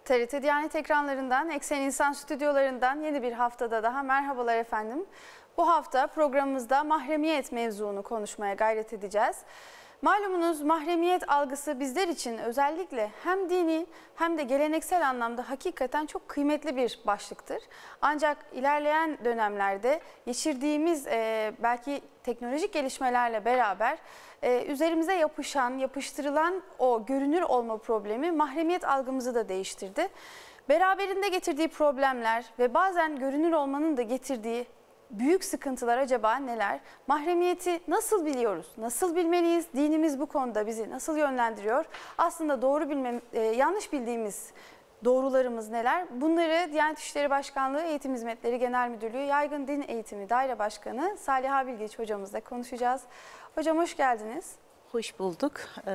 TRT Diyanet ekranlarından, Eksen İnsan stüdyolarından yeni bir haftada daha merhabalar efendim. Bu hafta programımızda mahremiyet mevzunu konuşmaya gayret edeceğiz. Malumunuz mahremiyet algısı bizler için özellikle hem dini hem de geleneksel anlamda hakikaten çok kıymetli bir başlıktır. Ancak ilerleyen dönemlerde geçirdiğimiz belki teknolojik gelişmelerle beraber üzerimize yapıştırılan o görünür olma problemi mahremiyet algımızı da değiştirdi. Beraberinde getirdiği problemler ve bazen görünür olmanın da getirdiği büyük sıkıntılar acaba neler? Mahremiyeti nasıl biliyoruz? Nasıl bilmeliyiz? Dinimiz bu konuda bizi nasıl yönlendiriyor? Aslında yanlış bildiğimiz doğrularımız neler? Bunları Diyanet İşleri Başkanlığı Eğitim Hizmetleri Genel Müdürlüğü Yaygın Din Eğitimi Daire Başkanı Saliha Bilgiç hocamızla konuşacağız. Hocam hoş geldiniz. Hoş bulduk.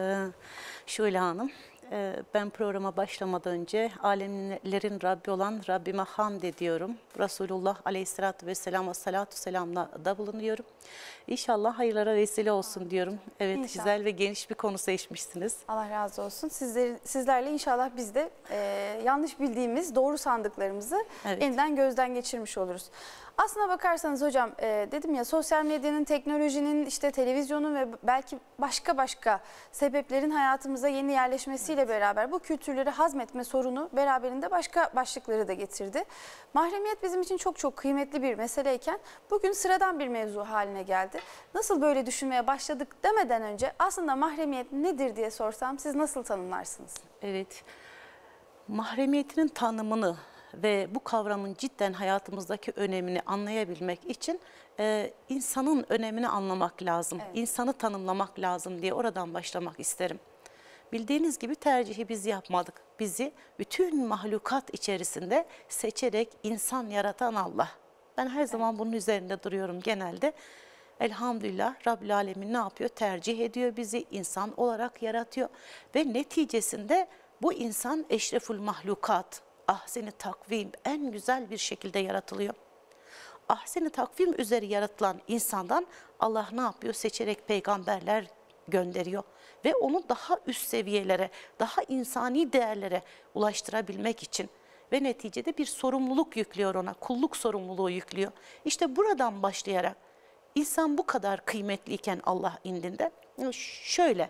Şule Hanım, ben programa başlamadan önce alemlerin Rabbi olan Rabbime hamd ediyorum. Resulullah Aleyhisselatü Vesselam'a salatu selamla da bulunuyorum. İnşallah hayırlara vesile olsun diyorum. Evet, İnşallah. Güzel ve geniş bir konu seçmişsiniz. Allah razı olsun. Sizlerle inşallah biz de yanlış bildiğimiz doğru sandıklarımızı yeniden gözden geçirmiş oluruz. Aslına bakarsanız hocam dedim ya, sosyal medyanın, teknolojinin, işte televizyonun ve belki başka sebeplerin hayatımıza yeni yerleşmesiyle beraber bu kültürleri hazmetme sorunu beraberinde başka başlıkları da getirdi. Mahremiyet bizim için çok kıymetli bir meseleyken bugün sıradan bir mevzu haline geldi. Nasıl böyle düşünmeye başladık demeden önce aslında mahremiyet nedir diye sorsam siz nasıl tanımlarsınız? Evet, mahremiyetinin tanımını ve bu kavramın cidden hayatımızdaki önemini anlayabilmek için insanın önemini anlamak lazım, insanı tanımlamak lazım diye oradan başlamak isterim. Bildiğiniz gibi tercihi biz yapmadık. Bizi bütün mahlukat içerisinde seçerek insan yaratan Allah. Ben her zaman bunun üzerinde duruyorum genelde. Elhamdülillah Rabbil Alemin ne yapıyor? Tercih ediyor bizi, insan olarak yaratıyor ve neticesinde bu insan eşreful mahlukat, ahsen-i takvim en güzel bir şekilde yaratılıyor. Ahsen-i takvim üzeri yaratılan insandan Allah ne yapıyor? Seçerek peygamberler gönderiyor ve onu daha üst seviyelere, daha insani değerlere ulaştırabilmek için ve neticede bir sorumluluk yüklüyor ona, kulluk sorumluluğu yüklüyor. İşte buradan başlayarak insan bu kadar kıymetliyken Allah indinde şöyle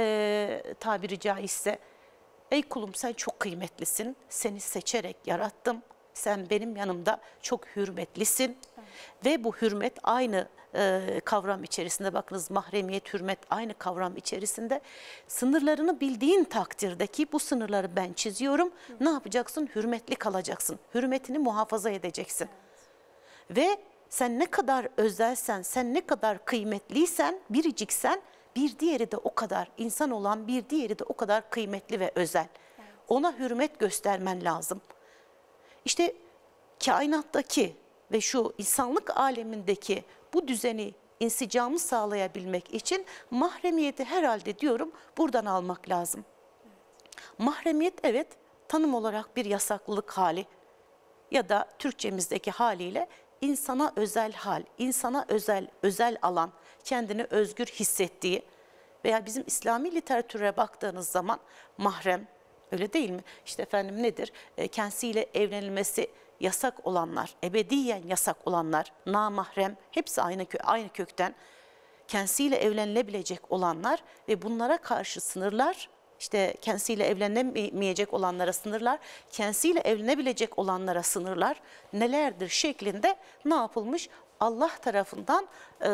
tabiri caizse, ey kulum sen çok kıymetlisin, seni seçerek yarattım, sen benim yanımda çok hürmetlisin ve bu hürmet aynı kavram içerisinde, bakınız mahremiyet, hürmet aynı kavram içerisinde. Sınırlarını bildiğin takdirde ki bu sınırları ben çiziyorum, ne yapacaksın? Hürmetli kalacaksın, hürmetini muhafaza edeceksin. Ve sen ne kadar özelsen, sen ne kadar kıymetliysen, biriciksen, bir diğeri de o kadar, insan olan bir diğeri de o kadar kıymetli ve özel. Ona hürmet göstermen lazım. İşte kainattaki ve şu insanlık alemindeki bu düzeni, insicamı sağlayabilmek için mahremiyeti herhalde diyorum buradan almak lazım. Mahremiyet evet tanım olarak bir yasaklılık hali ya da Türkçemizdeki haliyle insana özel hal, insana özel alan, kendini özgür hissettiği veya bizim İslami literatüre baktığınız zaman mahrem, öyle değil mi? İşte efendim nedir? Kendisiyle evlenilmesi yasak olanlar, ebediyen yasak olanlar, namahrem, hepsi aynı kökten. Kendisiyle evlenilebilecek olanlar ve bunlara karşı sınırlar, işte kendisiyle evlenemeyecek olanlara sınırlar, kendisiyle evlenebilecek olanlara sınırlar nelerdir şeklinde ne yapılmış? Allah tarafından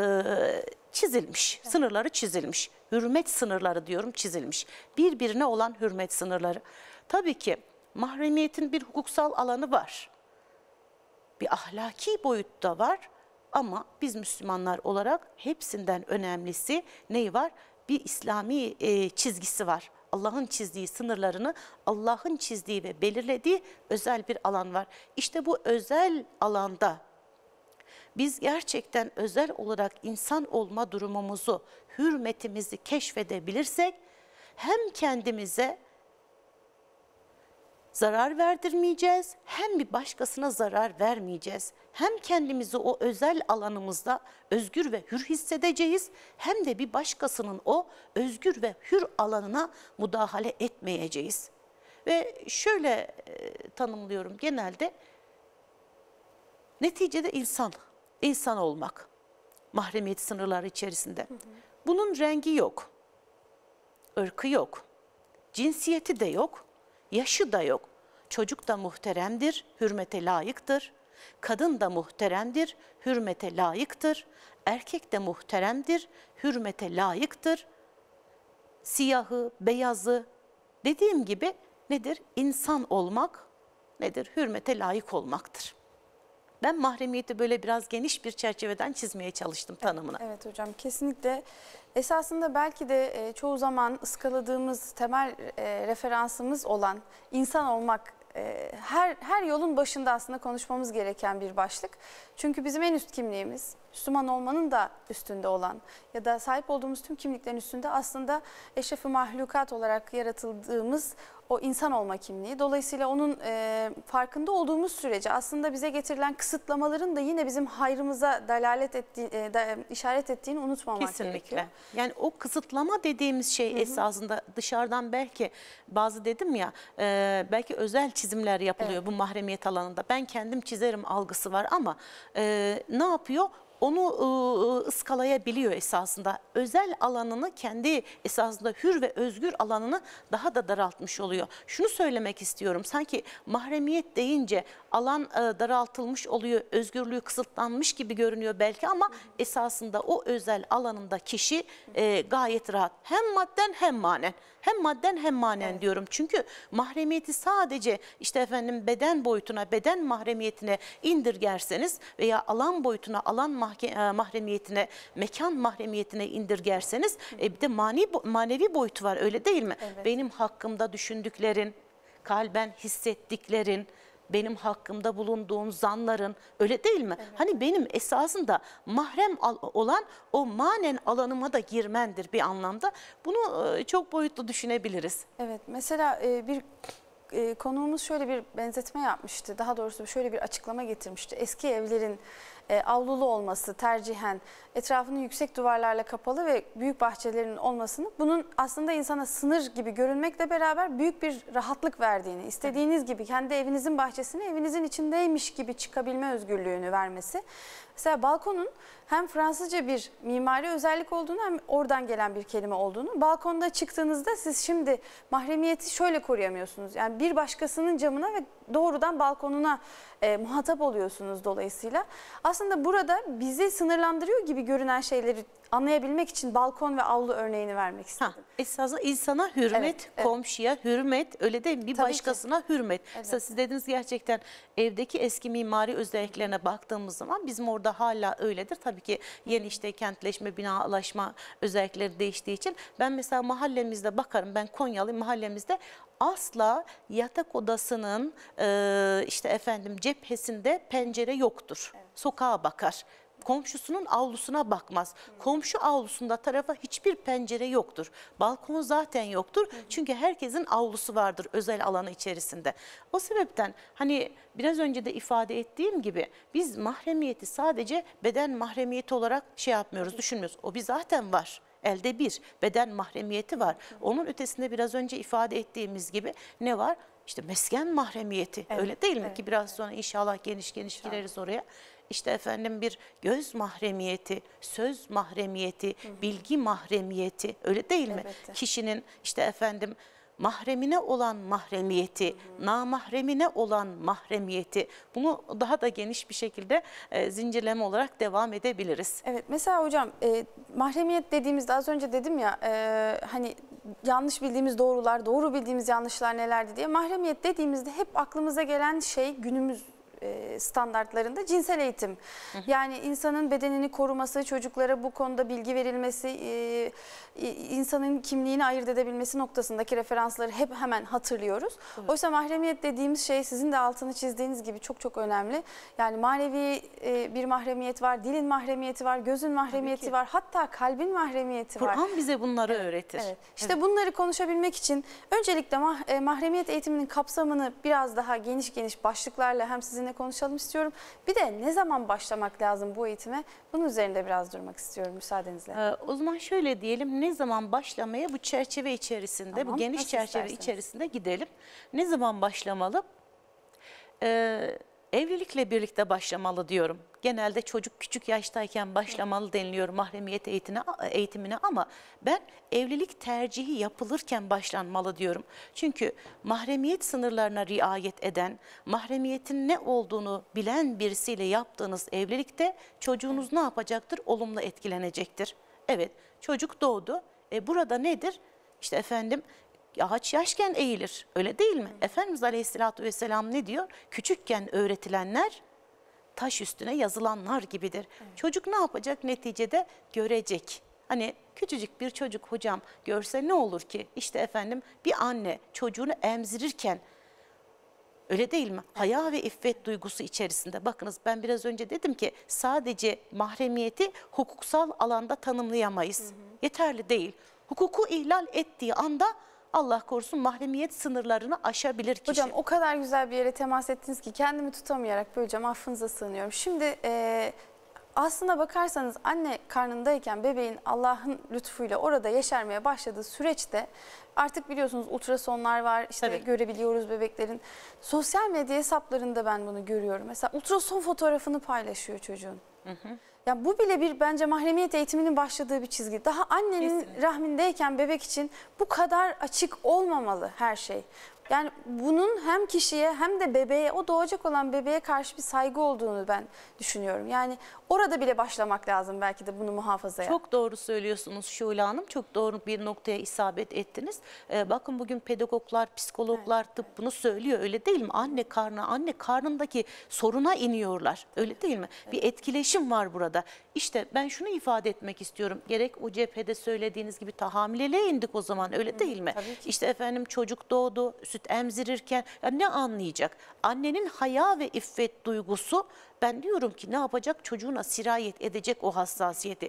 çizilmiş, sınırları çizilmiş. Hürmet sınırları diyorum çizilmiş. Birbirine olan hürmet sınırları. Tabii ki mahremiyetin bir hukuksal alanı var. Bir ahlaki boyutta var ama biz Müslümanlar olarak hepsinden önemlisi neyi var? Bir İslami çizgisi var. Allah'ın çizdiği sınırlarını, Allah'ın çizdiği ve belirlediği özel bir alan var. İşte bu özel alanda biz gerçekten özel olarak insan olma durumumuzu, hürmetimizi keşfedebilirsek hem kendimize zarar verdirmeyeceğiz, hem bir başkasına zarar vermeyeceğiz. Hem kendimizi o özel alanımızda özgür ve hür hissedeceğiz, hem de bir başkasının o özgür ve hür alanına müdahale etmeyeceğiz. Ve şöyle tanımlıyorum genelde, neticede insan olmak, mahremiyet sınırları içerisinde. Bunun rengi yok, ırkı yok, cinsiyeti de yok, yaşı da yok. Çocuk da muhteremdir, hürmete layıktır. Kadın da muhteremdir, hürmete layıktır. Erkek de muhteremdir, hürmete layıktır. Siyahı, beyazı, dediğim gibi nedir? İnsan olmak nedir? Hürmete layık olmaktır. Ben mahremiyeti böyle biraz geniş bir çerçeveden çizmeye çalıştım tanımına. Evet hocam, kesinlikle. Esasında belki de çoğu zaman ıskaladığımız temel referansımız olan insan olmak her yolun başında aslında konuşmamız gereken bir başlık. Çünkü bizim en üst kimliğimiz, Müslüman olmanın da üstünde olan ya da sahip olduğumuz tüm kimliklerin üstünde aslında eşref-i mahlukat olarak yaratıldığımız o insan olma kimliği. Dolayısıyla onun farkında olduğumuz sürece aslında bize getirilen kısıtlamaların da yine bizim hayrımıza işaret ettiğini unutmamak Kesinlikle. gerekiyor. Yani o kısıtlama dediğimiz şey esasında dışarıdan belki dedim ya belki özel çizimler yapılıyor bu mahremiyet alanında. Ben kendim çizerim algısı var ama ne yapıyor? Onu ıskalayabiliyor esasında. Özel alanını kendi esasında hür ve özgür alanını daha da daraltmış oluyor. Şunu söylemek istiyorum. Sanki mahremiyet deyince alan daraltılmış oluyor, özgürlüğü kısıtlanmış gibi görünüyor belki ama esasında o özel alanında kişi gayet rahat. Hem madden hem manen. Hem madden hem manen diyorum. Çünkü mahremiyeti sadece beden boyutuna, beden mahremiyetine indirgerseniz veya alan boyutuna, alan mahremiyetine, mekan mahremiyetine indirgerseniz bir de manevi boyutu var, öyle değil mi? Evet. Benim hakkımda düşündüklerin, kalben hissettiklerin, benim hakkımda bulunduğum zanların, öyle değil mi? Evet. Hani benim esasında mahrem olan o manen alanıma da girmendir bir anlamda. Bunu çok boyutlu düşünebiliriz. Evet, mesela bir konuğumuz şöyle bir benzetme yapmıştı. Daha doğrusu şöyle bir açıklama getirmişti. Eski evlerin avlulu olması tercihen, etrafının yüksek duvarlarla kapalı ve büyük bahçelerin olmasını, bunun aslında insana sınır gibi görünmekle beraber büyük bir rahatlık verdiğini, istediğiniz gibi kendi evinizin bahçesine evinizin içindeymiş gibi çıkabilme özgürlüğünü vermesi. Mesela balkonun hem Fransızca bir mimari özellik olduğunu hem oradan gelen bir kelime olduğunu, balkonda çıktığınızda siz şimdi mahremiyeti şöyle koruyamıyorsunuz. Yani bir başkasının camına ve doğrudan balkonuna muhatap oluyorsunuz dolayısıyla. Aslında burada bizi sınırlandırıyor gibi görünen şeyleri anlayabilmek için balkon ve avlu örneğini vermek istedim. Esasında insana hürmet, evet. komşuya hürmet, öyle değil mi? Bir Tabii başkasına ki. hürmet. Evet. Mesela siz dediniz gerçekten evdeki eski mimari özelliklerine baktığımız zaman bizim orada hala öyledir. Tabii ki yeni kentleşme, binalaşma özellikleri değiştiği için ben mesela mahallemizde bakarım, ben Konyalıyım, mahallemizde asla yatak odasının cephesinde pencere yoktur. Evet. Sokağa bakar. Komşusunun avlusuna bakmaz. Komşu avlusunda tarafa hiçbir pencere yoktur. Balkon zaten yoktur. Çünkü herkesin avlusu vardır özel alanı içerisinde. O sebepten hani biraz önce de ifade ettiğim gibi biz mahremiyeti sadece beden mahremiyeti olarak yapmıyoruz, düşünmüyoruz. O bir zaten var. Elde bir beden mahremiyeti var. Onun ötesinde biraz önce ifade ettiğimiz gibi ne var? İşte mesken mahremiyeti, öyle değil mi? Ki biraz sonra inşallah geniş gireriz oraya. Bir göz mahremiyeti, söz mahremiyeti, bilgi mahremiyeti, öyle değil mi? Kişinin mahremine olan mahremiyeti, namahremine olan mahremiyeti, bunu daha da geniş bir şekilde zincirleme olarak devam edebiliriz. Evet, mesela hocam mahremiyet dediğimizde az önce dedim ya hani yanlış bildiğimiz doğrular, doğru bildiğimiz yanlışlar nelerdi diye. Mahremiyet dediğimizde hep aklımıza gelen şey günümüz standartlarında cinsel eğitim. Yani insanın bedenini koruması, çocuklara bu konuda bilgi verilmesi, insanın kimliğini ayırt edebilmesi noktasındaki referansları hep hemen hatırlıyoruz. Evet. Oysa mahremiyet dediğimiz şey sizin de altını çizdiğiniz gibi çok çok önemli. Yani manevi bir mahremiyet var, dilin mahremiyeti var, gözün mahremiyeti var, hatta kalbin mahremiyeti var. Kur'an bize bunları öğretir. Evet. İşte bunları konuşabilmek için öncelikle mahremiyet eğitiminin kapsamını biraz daha geniş başlıklarla hem sizinle konuşalım istiyorum. Bir de ne zaman başlamak lazım bu eğitime? Bunun üzerinde biraz durmak istiyorum müsaadenizle. O zaman şöyle diyelim, ne zaman başlamaya, bu çerçeve içerisinde, Tamam, bu geniş nasıl çerçeve isterseniz. içerisinde gidelim. Ne zaman başlamalı? Evlilikle birlikte başlamalı diyorum. Genelde çocuk küçük yaştayken başlamalı deniliyor mahremiyet eğitimine, ama ben evlilik tercihi yapılırken başlanmalı diyorum. Çünkü mahremiyet sınırlarına riayet eden, mahremiyetin ne olduğunu bilen birisiyle yaptığınız evlilikte çocuğunuz ne yapacaktır? Olumlu etkilenecektir. Evet, çocuk doğdu. Burada nedir? İşte efendim, ağaç yaşken eğilir, öyle değil mi? Efendimiz Aleyhisselatü Vesselam ne diyor? Küçükken öğretilenler taş üstüne yazılanlar gibidir. Çocuk ne yapacak? Neticede görecek. Hani küçücük bir çocuk hocam görse ne olur ki? İşte efendim, bir anne çocuğunu emzirirken, öyle değil mi? Haya ve iffet duygusu içerisinde. Bakınız, ben biraz önce dedim ki sadece mahremiyeti hukuksal alanda tanımlayamayız. Yeterli değil. Hukuku ihlal ettiği anda Allah korusun mahremiyet sınırlarını aşabilir kişi. Hocam o kadar güzel bir yere temas ettiniz ki kendimi tutamayarak böleceğim, affınıza sığınıyorum. Şimdi aslına bakarsanız anne karnındayken bebeğin Allah'ın lütfuyla orada yeşermeye başladığı süreçte artık biliyorsunuz ultrasonlar var, işte Tabii. görebiliyoruz bebeklerin. Sosyal medya hesaplarında ben bunu görüyorum. Mesela ultrason fotoğrafını paylaşıyor çocuğun. Ya bu bile bir bence mahremiyet eğitiminin başladığı bir çizgi. Daha annenin Kesinlikle. rahmindeyken bebek için bu kadar açık olmamalı her şey. Yani bunun hem kişiye hem de bebeğe, o doğacak olan bebeğe karşı bir saygı olduğunu ben düşünüyorum. Yani orada bile başlamak lazım belki de bunu muhafazaya. Çok doğru söylüyorsunuz Şule Hanım. Çok doğru bir noktaya isabet ettiniz. Bakın bugün pedagoglar, psikologlar, tıp bunu söylüyor, öyle değil mi? Anne karnındaki soruna iniyorlar. Öyle değil mi? Bir etkileşim var burada. İşte ben şunu ifade etmek istiyorum. Gerek o cephede söylediğiniz gibi tahamileliğe indik o zaman, öyle değil mi? tabii ki. İşte efendim, çocuk doğdu, süt emzirirken ya ne anlayacak? Annenin haya ve iffet duygusu, ben diyorum ki ne yapacak? Çocuğuna sirayet edecek o hassasiyeti.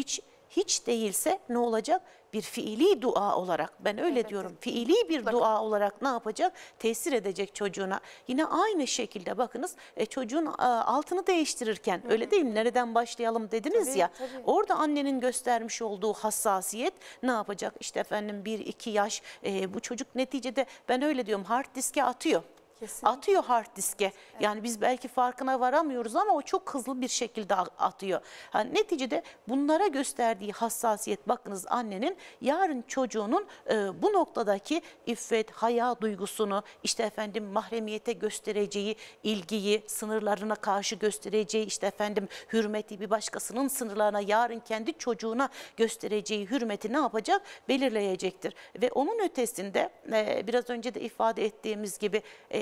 Hiç değilse ne olacak? Bir fiili dua olarak, ben öyle Evet, diyorum, evet. fiili bir dua olarak ne yapacak? Tesir edecek çocuğuna. Yine aynı şekilde bakınız, çocuğun altını değiştirirken, öyle değil mi? Nereden başlayalım dediniz Tabii, ya. tabii. Orada annenin göstermiş olduğu hassasiyet ne yapacak? İşte efendim 1-2 yaş, bu çocuk neticede, ben öyle diyorum, hard diske atıyor. Kesinlikle. Atıyor hard diske. Yani biz belki farkına varamıyoruz ama o çok hızlı bir şekilde atıyor. Yani neticede bunlara gösterdiği hassasiyet, bakınız annenin yarın çocuğunun bu noktadaki iffet, haya duygusunu, işte efendim mahremiyete göstereceği ilgiyi, sınırlarına karşı göstereceği, işte efendim hürmeti, bir başkasının sınırlarına, yarın kendi çocuğuna göstereceği hürmeti ne yapacak? Belirleyecektir. Ve onun ötesinde biraz önce de ifade ettiğimiz gibi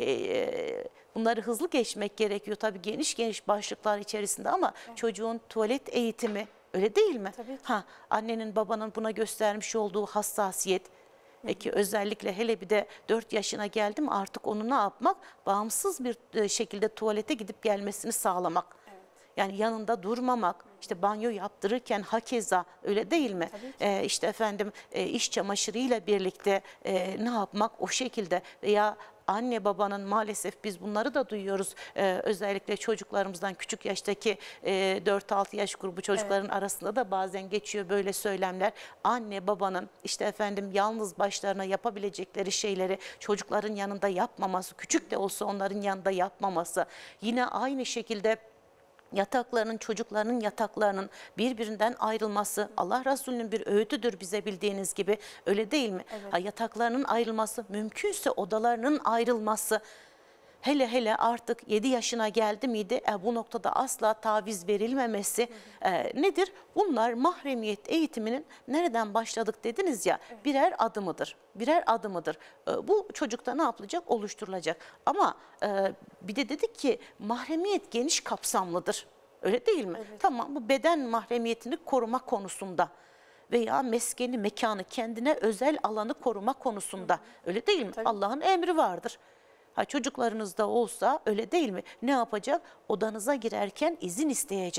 bunları hızlı geçmek gerekiyor tabii, geniş başlıklar içerisinde, ama çocuğun tuvalet eğitimi, öyle değil mi? Tabii ki. Annenin babanın buna göstermiş olduğu hassasiyet, ki özellikle hele bir de 4 yaşına geldim artık onu ne yapmak? Bağımsız bir şekilde tuvalete gidip gelmesini sağlamak. Yani yanında durmamak, işte banyo yaptırırken hakeza, öyle değil mi? İşte efendim iş çamaşırıyla birlikte ne yapmak o şekilde, veya anne babanın, maalesef biz bunları da duyuyoruz, özellikle çocuklarımızdan, küçük yaştaki 4-6 yaş grubu çocukların arasında da bazen geçiyor böyle söylemler. Anne babanın işte efendim yalnız başlarına yapabilecekleri şeyleri çocukların yanında yapmaması, küçük de olsa onların yanında yapmaması. Yine aynı şekilde yataklarının, çocuklarının yataklarının birbirinden ayrılması Allah Resulü'nün bir öğütüdür bize, bildiğiniz gibi, öyle değil mi? Evet. Yataklarının ayrılması, mümkünse odalarının ayrılması. Hele artık 7 yaşına geldi miydi bu noktada asla taviz verilmemesi nedir? Bunlar mahremiyet eğitiminin nereden başladık dediniz ya, birer adımıdır. Birer adımıdır. Bu çocukta ne yapılacak? Oluşturulacak. Ama bir de dedik ki mahremiyet geniş kapsamlıdır. Öyle değil mi? Evet. Tamam, bu beden mahremiyetini koruma konusunda veya meskeni, mekanı, kendine özel alanı koruma konusunda, öyle değil mi? Allah'ın emri vardır. Çocuklarınızda olsa, öyle değil mi? Ne yapacak? Odanıza girerken izin isteyecek.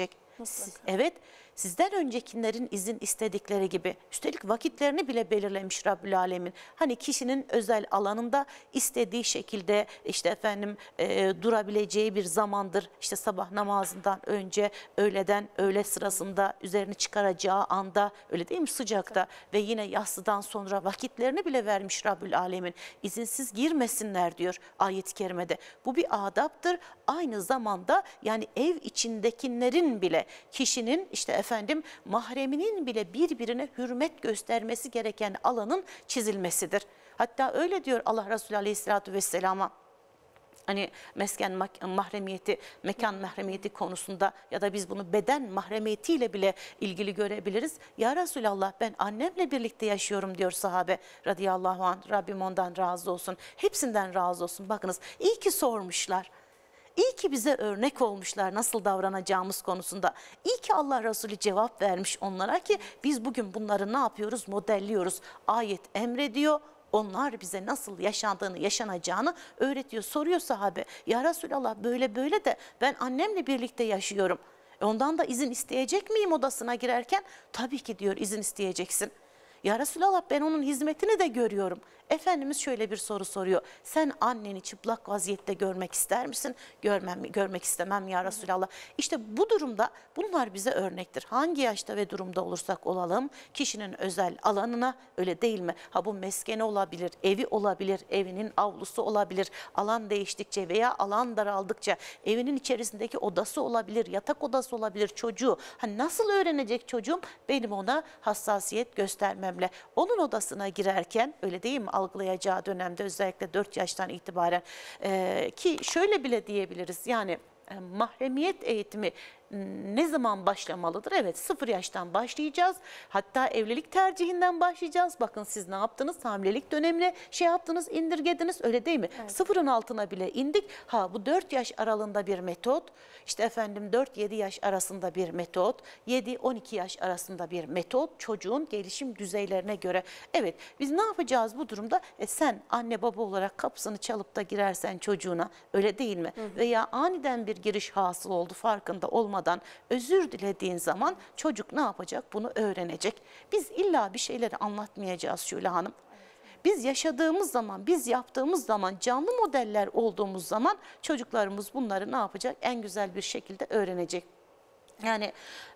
Evet, sizden öncekilerin izin istedikleri gibi. Üstelik vakitlerini bile belirlemiş Rabbül Alemin. Hani kişinin özel alanında istediği şekilde işte efendim durabileceği bir zamandır. İşte sabah namazından önce, öğleden, öğle sırasında, üzerini çıkaracağı anda, öyle değil mi, sıcakta ve yine yatsıdan sonra vakitlerini bile vermiş Rabbül Alemin. İzinsiz girmesinler diyor ayet-i kerimede. Bu bir adaptır. Aynı zamanda yani ev içindekilerin bile, kişinin işte efendim mahreminin bile birbirine hürmet göstermesi gereken alanın çizilmesidir. Hatta öyle diyor Allah Resulü Aleyhisselatü Vesselam'a. Hani mesken mahremiyeti, mekan mahremiyeti konusunda ya da biz bunu beden mahremiyetiyle bile ilgili görebiliriz. Ya Resulallah, ben annemle birlikte yaşıyorum diyor sahabe radıyallahu anh. Rabbim ondan razı olsun. Hepsinden razı olsun. Bakınız, iyi ki sormuşlar. İyi ki bize örnek olmuşlar nasıl davranacağımız konusunda. İyi ki Allah Resulü cevap vermiş onlara ki biz bugün bunları ne yapıyoruz? Modelliyoruz. Ayet emrediyor. Onlar bize nasıl yaşandığını, yaşanacağını öğretiyor. Soruyor sahabe, ya Resulallah böyle böyle de ben annemle birlikte yaşıyorum. Ondan da izin isteyecek miyim odasına girerken? Tabii ki diyor, izin isteyeceksin. Ya Resulallah, ben onun hizmetini de görüyorum. Efendimiz şöyle bir soru soruyor. Sen anneni çıplak vaziyette görmek ister misin? Görmek istemem ya Resulallah. İşte bu durumda bunlar bize örnektir. Hangi yaşta ve durumda olursak olalım, kişinin özel alanına, öyle değil mi? Ha, bu meskeni olabilir, evi olabilir, evinin avlusu olabilir. Alan değiştikçe veya alan daraldıkça evinin içerisindeki odası olabilir, yatak odası olabilir, çocuğu. Hani nasıl öğrenecek çocuğum? Benim ona hassasiyet göstermemle. Onun odasına girerken, öyle değil mi, algılayacağı dönemde özellikle 4 yaştan itibaren ki şöyle bile diyebiliriz, yani mahremiyet eğitimi ne zaman başlamalıdır? Evet, 0 yaştan başlayacağız. Hatta evlilik tercihinden başlayacağız. Bakın siz ne yaptınız? Hamilelik dönemine şey yaptınız, indirgediniz, öyle değil mi? Evet. 0'ın altına bile indik. Ha, bu 4 yaş aralığında bir metot. İşte efendim 4-7 yaş arasında bir metot. 7-12 yaş arasında bir metot. Çocuğun gelişim düzeylerine göre. Evet, biz ne yapacağız bu durumda? Sen anne baba olarak kapısını çalıp da girersen çocuğuna, öyle değil mi? Hı hı. Veya aniden bir giriş hasıl oldu, farkında olmadan özür dilediğin zaman çocuk ne yapacak? Bunu öğrenecek. Biz illa bir şeyleri anlatmayacağız Şule Hanım. Biz yaşadığımız zaman, biz yaptığımız zaman, canlı modeller olduğumuz zaman çocuklarımız bunları ne yapacak? En güzel bir şekilde öğrenecek. Yani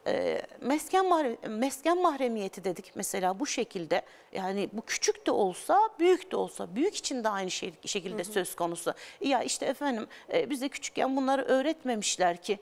mesken mahremiyeti dedik mesela bu şekilde, yani bu küçük de olsa büyük de olsa, büyük için de aynı şekilde söz konusu. Ya işte efendim bize küçükken bunları öğretmemişler ki.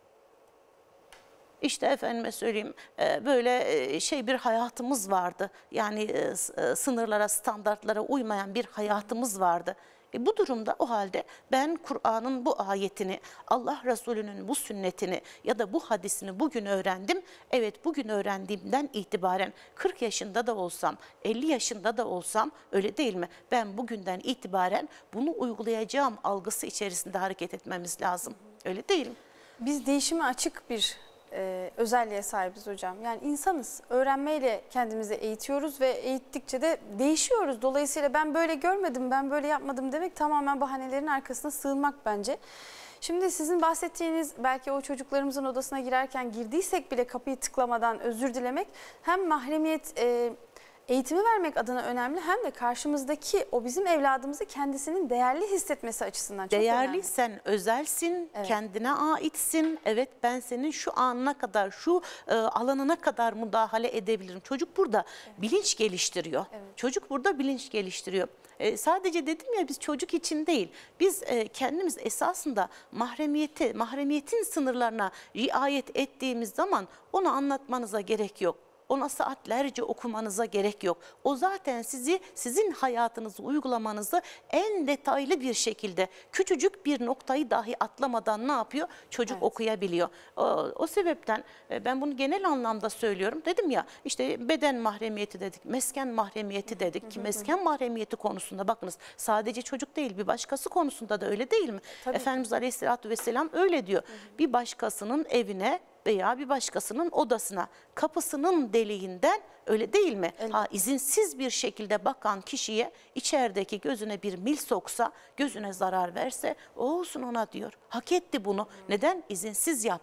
İşte efendime söyleyeyim böyle bir hayatımız vardı. Yani sınırlara, standartlara uymayan bir hayatımız vardı. Bu durumda o halde ben Kur'an'ın bu ayetini, Allah Resulü'nün bu sünnetini ya da bu hadisini bugün öğrendim. Evet, bugün öğrendiğimden itibaren 40 yaşında da olsam, 50 yaşında da olsam, öyle değil mi? Ben bugünden itibaren bunu uygulayacağım algısı içerisinde hareket etmemiz lazım. Öyle değil mi? Biz değişime açık bir özelliğe sahibiz hocam. Yani insanız. Öğrenmeyle kendimizi eğitiyoruz ve eğittikçe de değişiyoruz. Dolayısıyla ben böyle görmedim, ben böyle yapmadım demek tamamen bahanelerin arkasına sığınmak bence. Şimdi sizin bahsettiğiniz, belki o çocuklarımızın odasına girdiysek bile kapıyı tıklamadan özür dilemek hem mahremiyet eğitimi vermek adına önemli, hem de karşımızdaki o bizim evladımızı kendisinin değerli hissetmesi açısından çok değerli, önemli. sen özelsin, evet, kendine aitsin. Evet, ben senin şu anına kadar, şu alanına kadar müdahale edebilirim. Çocuk burada bilinç geliştiriyor. Evet. Çocuk burada bilinç geliştiriyor. Sadece dedim ya, biz çocuk için değil, biz kendimiz esasında mahremiyetin sınırlarına riayet ettiğimiz zaman onu anlatmanıza gerek yok. Ona saatlerce okumanıza gerek yok. O zaten sizin hayatınızı uygulamanızı en detaylı bir şekilde, küçücük bir noktayı dahi atlamadan ne yapıyor? Çocuk okuyabiliyor. O sebepten ben bunu genel anlamda söylüyorum. Dedim ya, işte beden mahremiyeti dedik, mesken mahremiyeti dedik ki mesken mahremiyeti konusunda bakınız, sadece çocuk değil, bir başkası konusunda da öyle değil mi? Tabii. Efendimiz Aleyhisselatü Vesselam öyle diyor. Bir başkasının evine veya bir başkasının odasına, kapısının deliğinden, öyle değil mi? İzinsiz bir şekilde bakan kişiye içerideki gözüne bir mil soksa, gözüne zarar verse, olsun ona diyor. Hak etti bunu. Neden? İzinsiz yaptı.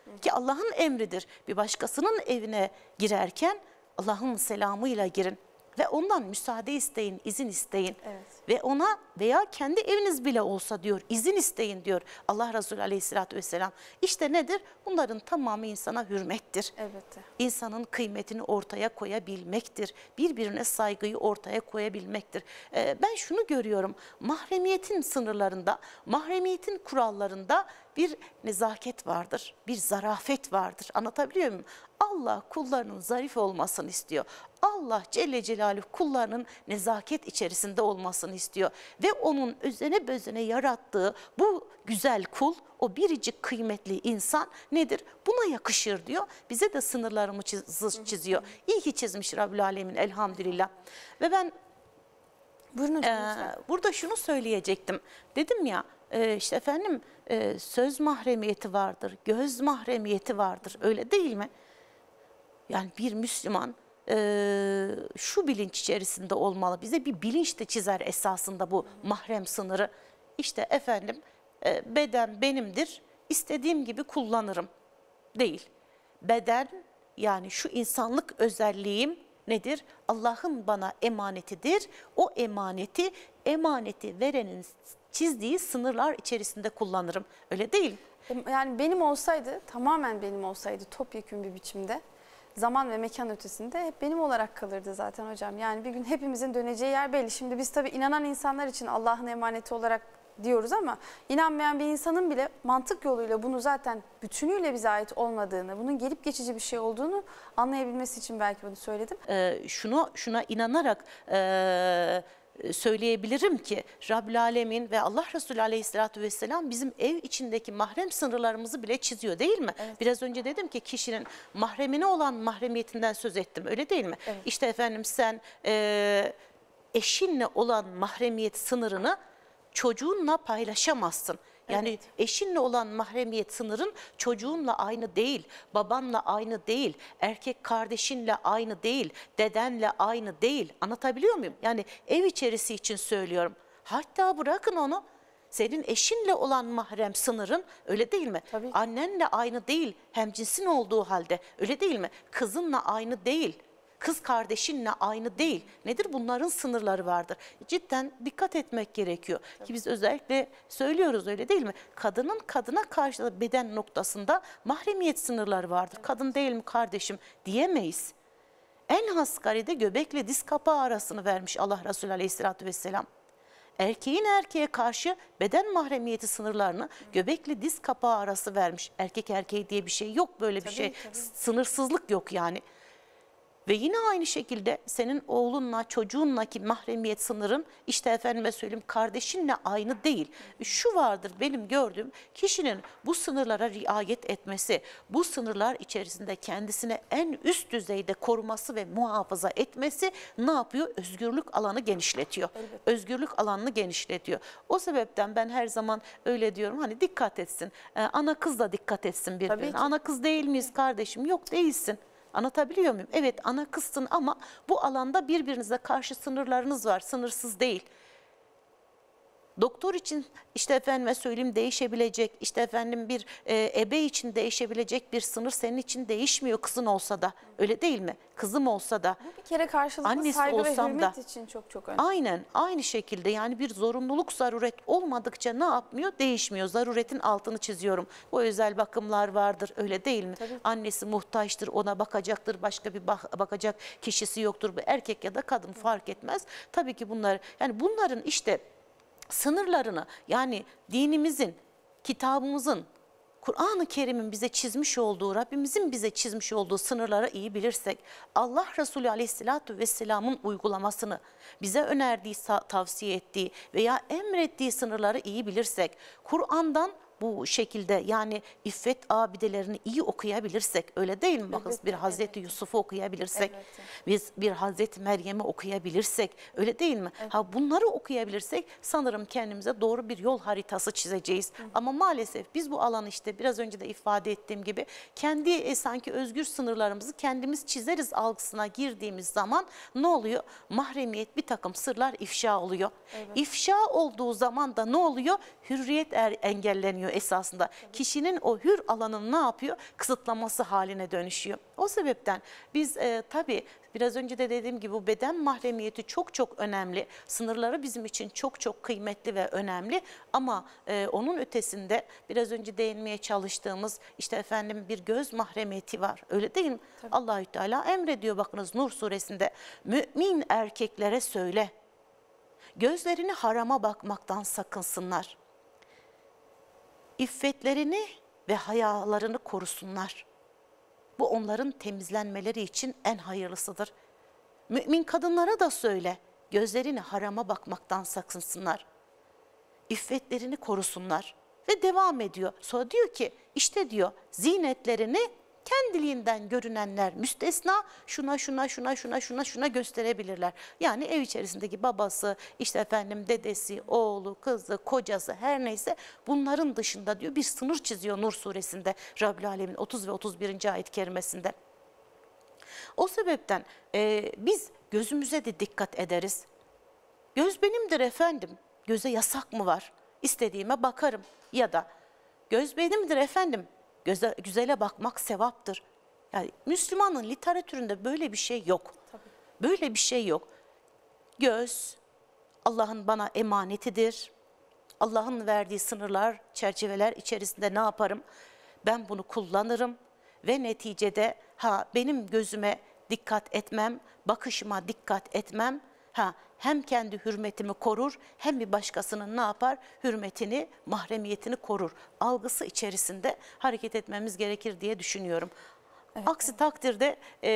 Ki Allah'ın emridir. Bir başkasının evine girerken Allah'ın selamıyla girin. Ve ondan müsaade isteyin, izin isteyin. Evet. Ve ona veya kendi eviniz bile olsa diyor, izin isteyin diyor Allah Resulü Aleyhisselatü Vesselam. İşte nedir? Bunların tamamı insana hürmettir. Elbette. İnsanın kıymetini ortaya koyabilmektir. Birbirine saygıyı ortaya koyabilmektir. Ben şunu görüyorum, mahremiyetin sınırlarında, mahremiyetin kurallarında bir nezaket vardır, bir zarafet vardır. Anlatabiliyor muyum? Allah kullarının zarif olmasını istiyor. Allah Celle Celaluhu kullarının nezaket içerisinde olmasını istiyor. Ve onun özene bözene yarattığı bu güzel kul, o biricik kıymetli insan nedir? Buna yakışır diyor. Bize de sınırlarımı çiziyor. İyi ki çizmiş Rabbül Alemin elhamdülillah. Ve ben Buyurun hocam. burada şunu söyleyecektim. Dedim ya işte efendim söz mahremiyeti vardır, göz mahremiyeti vardır, öyle değil mi? Yani bir Müslüman şu bilinç içerisinde olmalı. Bize bir bilinç de çizer esasında bu mahrem sınırı. İşte efendim beden benimdir, istediğim gibi kullanırım değil. Beden yani şu insanlık özelliğim nedir? Allah'ın bana emanetidir. O emaneti verenin çizdiği sınırlar içerisinde kullanırım. Öyle değil mi? Yani benim olsaydı, tamamen benim olsaydı topyekün bir biçimde, zaman ve mekan ötesinde hep benim olarak kalırdı zaten hocam. Yani bir gün hepimizin döneceği yer belli. Şimdi biz tabii inanan insanlar için Allah'ın emaneti olarak diyoruz ama inanmayan bir insanın bile mantık yoluyla bunu zaten bütünüyle bize ait olmadığını, bunun gelip geçici bir şey olduğunu anlayabilmesi için belki bunu söyledim. Şuna inanarak söyleyebilirim ki Rabbül Alemin ve Allah Resulü Aleyhisselatü Vesselam bizim ev içindeki mahrem sınırlarımızı bile çiziyor değil mi? Evet. Biraz önce dedim ki kişinin mahremine olan mahremiyetinden söz ettim, öyle değil mi? Evet. İşte efendim sen eşinle olan mahremiyet sınırını çocuğunla paylaşamazsın. Yani Evet. eşinle olan mahremiyet sınırın çocuğunla aynı değil, babanla aynı değil, erkek kardeşinle aynı değil, dedenle aynı değil. Anlatabiliyor muyum? Yani ev içerisi için söylüyorum. Hatta bırakın onu, senin eşinle olan mahrem sınırın öyle değil mi? Tabii. Annenle aynı değil, hemcinsin olduğu halde öyle değil mi? Kızınla aynı değil. Kız kardeşinle aynı değil. Nedir? Bunların sınırları vardır. Cidden dikkat etmek gerekiyor. Ki biz özellikle söylüyoruz öyle değil mi? Kadının kadına karşı beden noktasında mahremiyet sınırları vardır. Kadın değil mi kardeşim diyemeyiz. En asgaride göbekle diz kapağı arasını vermiş Allah Resulü Aleyhisselatü Vesselam. Erkeğin erkeğe karşı beden mahremiyeti sınırlarını göbekli diz kapağı arası vermiş. Erkek erkeği diye bir şey yok, böyle bir şey. Sınırsızlık yok yani. Ve yine aynı şekilde senin oğlunla, çocuğunlaki mahremiyet sınırın işte efendime söyleyeyim kardeşinle aynı değil. Şu vardır benim gördüğüm, kişinin bu sınırlara riayet etmesi, bu sınırlar içerisinde kendisine en üst düzeyde koruması ve muhafaza etmesi ne yapıyor? Özgürlük alanı genişletiyor. Elbette. Özgürlük alanını genişletiyor. O sebepten ben her zaman öyle diyorum, hani dikkat etsin. Ana kız da dikkat etsin Tabii birbirine. ki. Ana kız değil miyiz kardeşim? Yok, değilsin. Anlatabiliyor muyum? Evet, ana kızsın ama bu alanda birbirinize karşı sınırlarınız var. Sınırsız değil. Doktor için işte efendime söyleyeyim değişebilecek, işte efendim bir ebe için değişebilecek bir sınır senin için değişmiyor kızın olsa da. Öyle değil mi? Kızım olsa da. Bu bir kere karşılıklı Annesi saygı ve olsam hürmet da. için çok çok önemli. Aynen aynı şekilde, yani bir zorunluluk zaruret olmadıkça ne yapmıyor? Değişmiyor. Zaruretin altını çiziyorum. O özel bakımlar vardır, öyle değil mi? Tabii. Annesi muhtaçtır, ona bakacaktır, başka bir bakacak kişisi yoktur. Bu erkek ya da kadın fark etmez. Tabii ki bunlar, yani bunların işte sınırlarını, yani dinimizin, kitabımızın, Kur'an-ı Kerim'in bize çizmiş olduğu, Rabbimizin bize çizmiş olduğu sınırları iyi bilirsek, Allah Resulü Aleyhisselatü Vesselam'ın uygulamasını, bize önerdiği, tavsiye ettiği veya emrettiği sınırları iyi bilirsek, Kur'an'dan bu şekilde yani iffet abidelerini iyi okuyabilirsek, öyle değil mi? Bakın bir Hazreti Yusuf'u okuyabilirsek, biz bir Hazreti Meryem'i okuyabilirsek, öyle değil mi? Ha, bunları okuyabilirsek sanırım kendimize doğru bir yol haritası çizeceğiz. Ama maalesef biz bu alanı işte biraz önce de ifade ettiğim gibi kendi sanki özgür sınırlarımızı kendimiz çizeriz algısına girdiğimiz zaman ne oluyor? Mahremiyet, bir takım sırlar ifşa oluyor. İfşa olduğu zaman da ne oluyor? Hürriyet engelleniyor dönmüyor esasında. Kişinin o hür alanını ne yapıyor? Kısıtlaması haline dönüşüyor. O sebepten biz tabii biraz önce de dediğim gibi bu beden mahremiyeti çok çok önemli. Sınırları bizim için çok çok kıymetli ve önemli. Ama onun ötesinde biraz önce değinmeye çalıştığımız işte efendim bir göz mahremiyeti var. Öyle değil mi? Allahü Teala emrediyor, bakınız Nur suresinde. Mümin erkeklere söyle. Gözlerini harama bakmaktan sakınsınlar. İffetlerini ve hayalarını korusunlar. Bu onların temizlenmeleri için en hayırlısıdır. Mümin kadınlara da söyle, gözlerini harama bakmaktan sakınsınlar. İffetlerini korusunlar. Ve devam ediyor. Sonra diyor ki, işte diyor zinetlerini kendiliğinden görünenler müstesna şuna gösterebilirler. Yani ev içerisindeki babası, işte efendim dedesi, oğlu, kızı, kocası her neyse bunların dışında diyor bir sınır çiziyor Nur suresinde Rabbil Alemin 30 ve 31. ayet-i kerimesinde. O sebepten biz gözümüze de dikkat ederiz. Göz benimdir efendim. Göze yasak mı var? İstediğime bakarım. Ya da göz benimdir efendim. Güzele bakmak sevaptır. Yani Müslümanın literatüründe böyle bir şey yok. Tabii. Böyle bir şey yok. Göz Allah'ın bana emanetidir. Allah'ın verdiği sınırlar, çerçeveler içerisinde ne yaparım? Ben bunu kullanırım ve neticede benim gözüme dikkat etmem, bakışıma dikkat etmem, hem kendi hürmetimi korur hem bir başkasının ne yapar? Hürmetini, mahremiyetini korur. Algısı içerisinde hareket etmemiz gerekir diye düşünüyorum. Evet. Aksi takdirde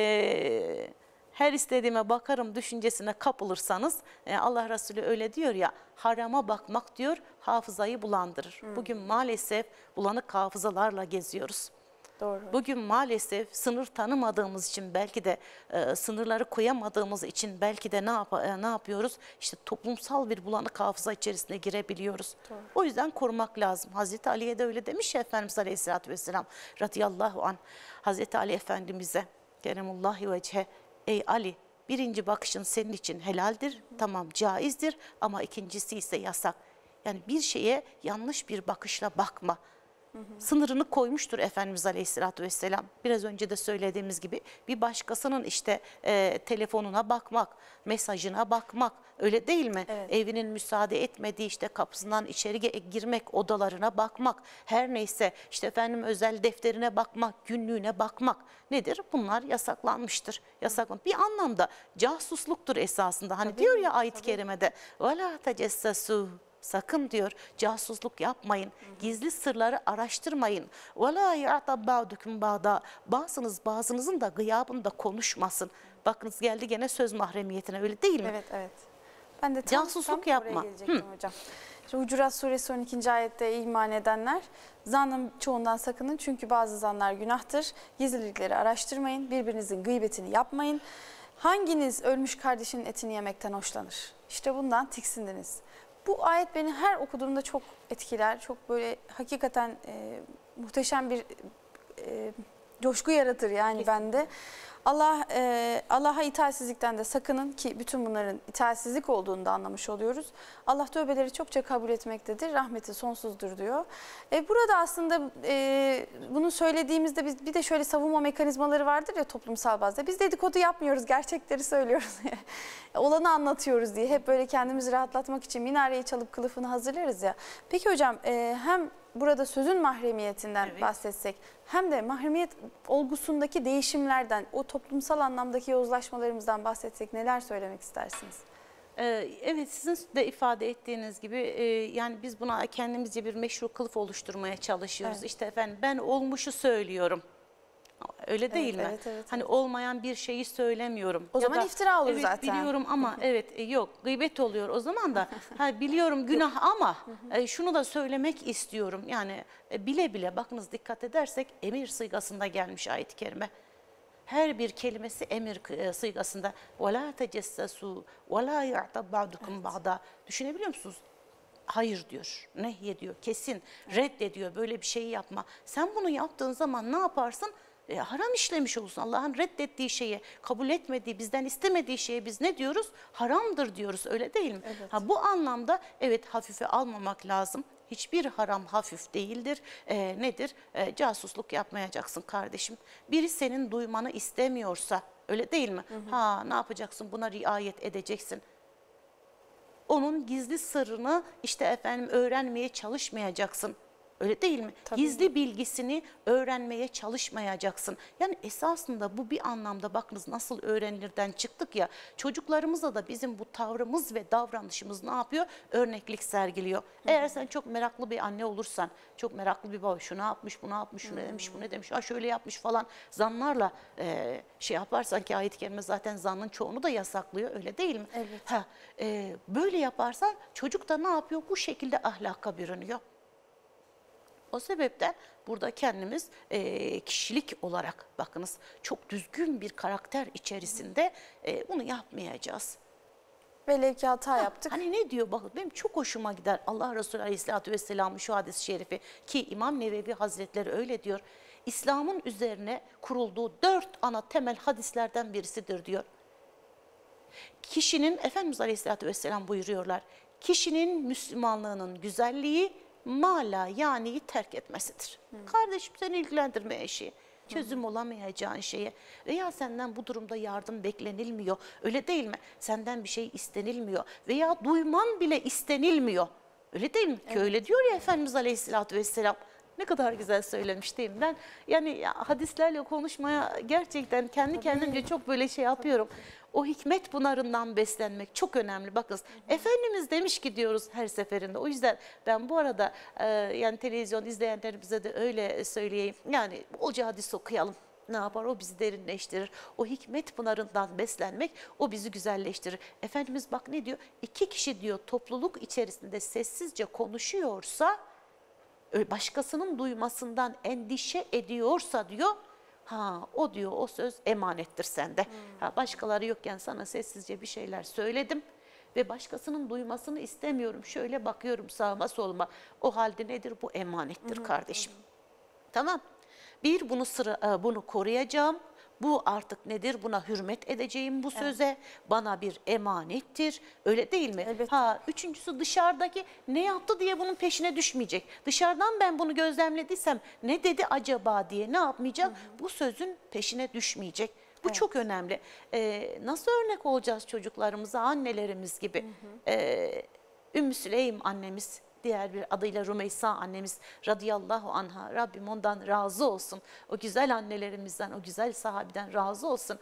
her istediğime bakarım düşüncesine kapılırsanız Allah Resulü öyle diyor ya, harama bakmak diyor hafızayı bulandırır. Bugün maalesef bulanık hafızalarla geziyoruz. Doğru. Bugün maalesef sınır tanımadığımız için belki de sınırları koyamadığımız için belki de ne yapıyoruz? İşte toplumsal bir bulanık hafıza içerisine girebiliyoruz. Doğru. O yüzden korumak lazım. Hazreti Ali'ye de öyle demiş ya Efendimiz Aleyhisselatü Vesselam radıyallahu anh. Hazreti Ali Efendimiz'e keremullahi vecihe, ey Ali, birinci bakışın senin için helaldir, tamam caizdir ama ikincisi ise yasak. Yani bir şeye yanlış bir bakışla bakma. Sınırını koymuştur Efendimiz Aleyhisselatü Vesselam. Biraz önce de söylediğimiz gibi bir başkasının işte telefonuna bakmak, mesajına bakmak, öyle değil mi? Evet. Evinin müsaade etmediği işte kapısından içeri girmek, odalarına bakmak, her neyse işte efendim özel defterine bakmak, günlüğüne bakmak nedir? Bunlar yasaklanmıştır. Bir anlamda casusluktur esasında. Hani diyor ya ayet-i kerimede وَلَا تَجَسَّسُوا, sakın diyor casusluk yapmayın, gizli sırları araştırmayın. وَلَا يَعْتَبْ بَعْدُكُمْ بَعْدًا, bazınızın da gıyabında konuşmasın. Bakınız geldi gene söz mahremiyetine, öyle değil mi? Evet, evet. Ben de casusluk yapma. Oraya gelecektim hocam. İşte Hucurat Suresi 12. ayette iman edenler zannın çoğundan sakının çünkü bazı zanlar günahtır. Gizlilikleri araştırmayın, birbirinizin gıybetini yapmayın. Hanginiz ölmüş kardeşinin etini yemekten hoşlanır? İşte bundan tiksindiniz. Bu ayet beni her okuduğumda çok etkiler. Çok böyle hakikaten muhteşem bir coşku yaratır yani kesinlikle bende. Allah'a itaatsizlikten de sakının ki bütün bunların itaatsizlik olduğunu da anlamış oluyoruz. Allah tövbeleri çokça kabul etmektedir, rahmeti sonsuzdur diyor. Burada aslında bunu söylediğimizde bir de şöyle savunma mekanizmaları vardır ya toplumsal bazda. Biz dedikodu yapmıyoruz, gerçekleri söylüyoruz. Olanı anlatıyoruz diye hep böyle kendimizi rahatlatmak için minareyi çalıp kılıfını hazırlarız ya. Peki hocam hem burada sözün mahremiyetinden bahsetsek hem de mahremiyet olgusundaki değişimlerden, o toplumsal anlamdaki yozlaşmalarımızdan bahsetsek neler söylemek istersiniz? Evet, sizin de ifade ettiğiniz gibi yani biz buna kendimizce bir meşru kılıf oluşturmaya çalışıyoruz. Evet. İşte efendim ben olmuşu söylüyorum. Öyle değil mi? Evet. Hani olmayan bir şeyi söylemiyorum. O zaman iftira olur zaten. Biliyorum ama yok gıybet oluyor. O zaman da biliyorum günah ama şunu da söylemek istiyorum. Yani bile bile bakınız dikkat edersek emir sıйgasında gelmiş ayet-i kerime. Her bir kelimesi emir sıйgasında. وَلَا تَجَسَّسُوا وَلَا يَعْتَبْ بَعْدُكُمْ بَعْدًا. Düşünebiliyor musunuz? Hayır diyor, nehyediyor, kesin reddediyor, böyle bir şeyi yapma. Sen bunu yaptığın zaman ne yaparsın? Haram işlemiş olursun. Allah'ın reddettiği şeye, kabul etmediği, bizden istemediği şeye biz ne diyoruz? Haramdır diyoruz, öyle değil mi? Evet. Bu anlamda evet hafife almamak lazım. Hiçbir haram hafif değildir. Nedir? Casusluk yapmayacaksın kardeşim. Biri senin duymanı istemiyorsa, öyle değil mi? Ha, ne yapacaksın? Buna riayet edeceksin. Onun gizli sırrını işte efendim öğrenmeye çalışmayacaksın. Öyle değil mi? Tabii. Gizli bilgisini öğrenmeye çalışmayacaksın. Yani esasında bu bir anlamda bakınız nasıl öğrenilirden çıktık ya. Çocuklarımıza da bizim bu tavrımız ve davranışımız ne yapıyor? Örneklik sergiliyor. Eğer sen çok meraklı bir anne olursan, çok meraklı bir baba, şu ne yapmış, bu ne yapmış, şu ne demiş, bu ne demiş, ha şöyle yapmış falan zanlarla şey yaparsan ki ayet-i kerime zaten zannın çoğunu da yasaklıyor, öyle değil mi? Evet. Böyle yaparsan çocuk da ne yapıyor? Bu şekilde ahlaka bürünüyor. O sebepten burada kendimiz kişilik olarak bakınız çok düzgün bir karakter içerisinde bunu yapmayacağız. Velev ki hata yaptık. Hani ne diyor bakın benim çok hoşuma gider Allah Resulü Aleyhisselatü Vesselam'ın şu hadis-i şerifi ki İmam Nevevi Hazretleri öyle diyor. İslam'ın üzerine kurulduğu 4 ana temel hadislerden birisidir diyor. Kişinin Efendimiz Aleyhisselatü Vesselam buyuruyorlar. Kişinin Müslümanlığının güzelliği mala yani terk etmesidir. Kardeşim seni ilgilendirmeyen şey, çözüm olamayacağın şeye veya senden bu durumda yardım beklenilmiyor. Öyle değil mi? Senden bir şey istenilmiyor veya duyman bile istenilmiyor. Öyle değil mi? Evet. Ki öyle diyor ya Efendimiz Aleyhisselatü Vesselam. Ne kadar güzel söylemiş değil mi? Ben yani hadislerle konuşmaya gerçekten kendi kendimce çok böyle şey yapıyorum. O hikmet pınarından beslenmek çok önemli. Bakın Efendimiz demiş ki diyoruz her seferinde. O yüzden ben bu arada yani televizyon izleyenlerimize de öyle söyleyeyim. Yani bolca hadis okuyalım. Ne yapar? O bizi derinleştirir. O hikmet pınarından beslenmek o bizi güzelleştirir. Efendimiz bak ne diyor? 2 kişi diyor topluluk içerisinde sessizce konuşuyorsa, başkasının duymasından endişe ediyorsa diyor, ha o diyor o söz emanettir sende. Ha, başkaları yokken sana sessizce bir şeyler söyledim ve başkasının duymasını istemiyorum. Şöyle bakıyorum sağıma soluma. O halde nedir? Bu emanettir kardeşim. Tamam. Bir bunu koruyacağım. Bu artık nedir? Buna hürmet edeceğim bu söze. Bana bir emanettir. Öyle değil mi? Evet. Ha, üçüncüsü dışarıdaki ne yaptı diye bunun peşine düşmeyecek. Dışarıdan ben bunu gözlemlediysem ne dedi acaba diye ne yapmayacak? Bu sözün peşine düşmeyecek. Bu çok önemli. Nasıl örnek olacağız çocuklarımıza? Annelerimiz gibi. Ümmü Süleym annemiz, diğer bir adıyla Rümeysa annemiz radıyallahu anha, Rabbim ondan razı olsun. O güzel annelerimizden, o güzel sahabeden razı olsun.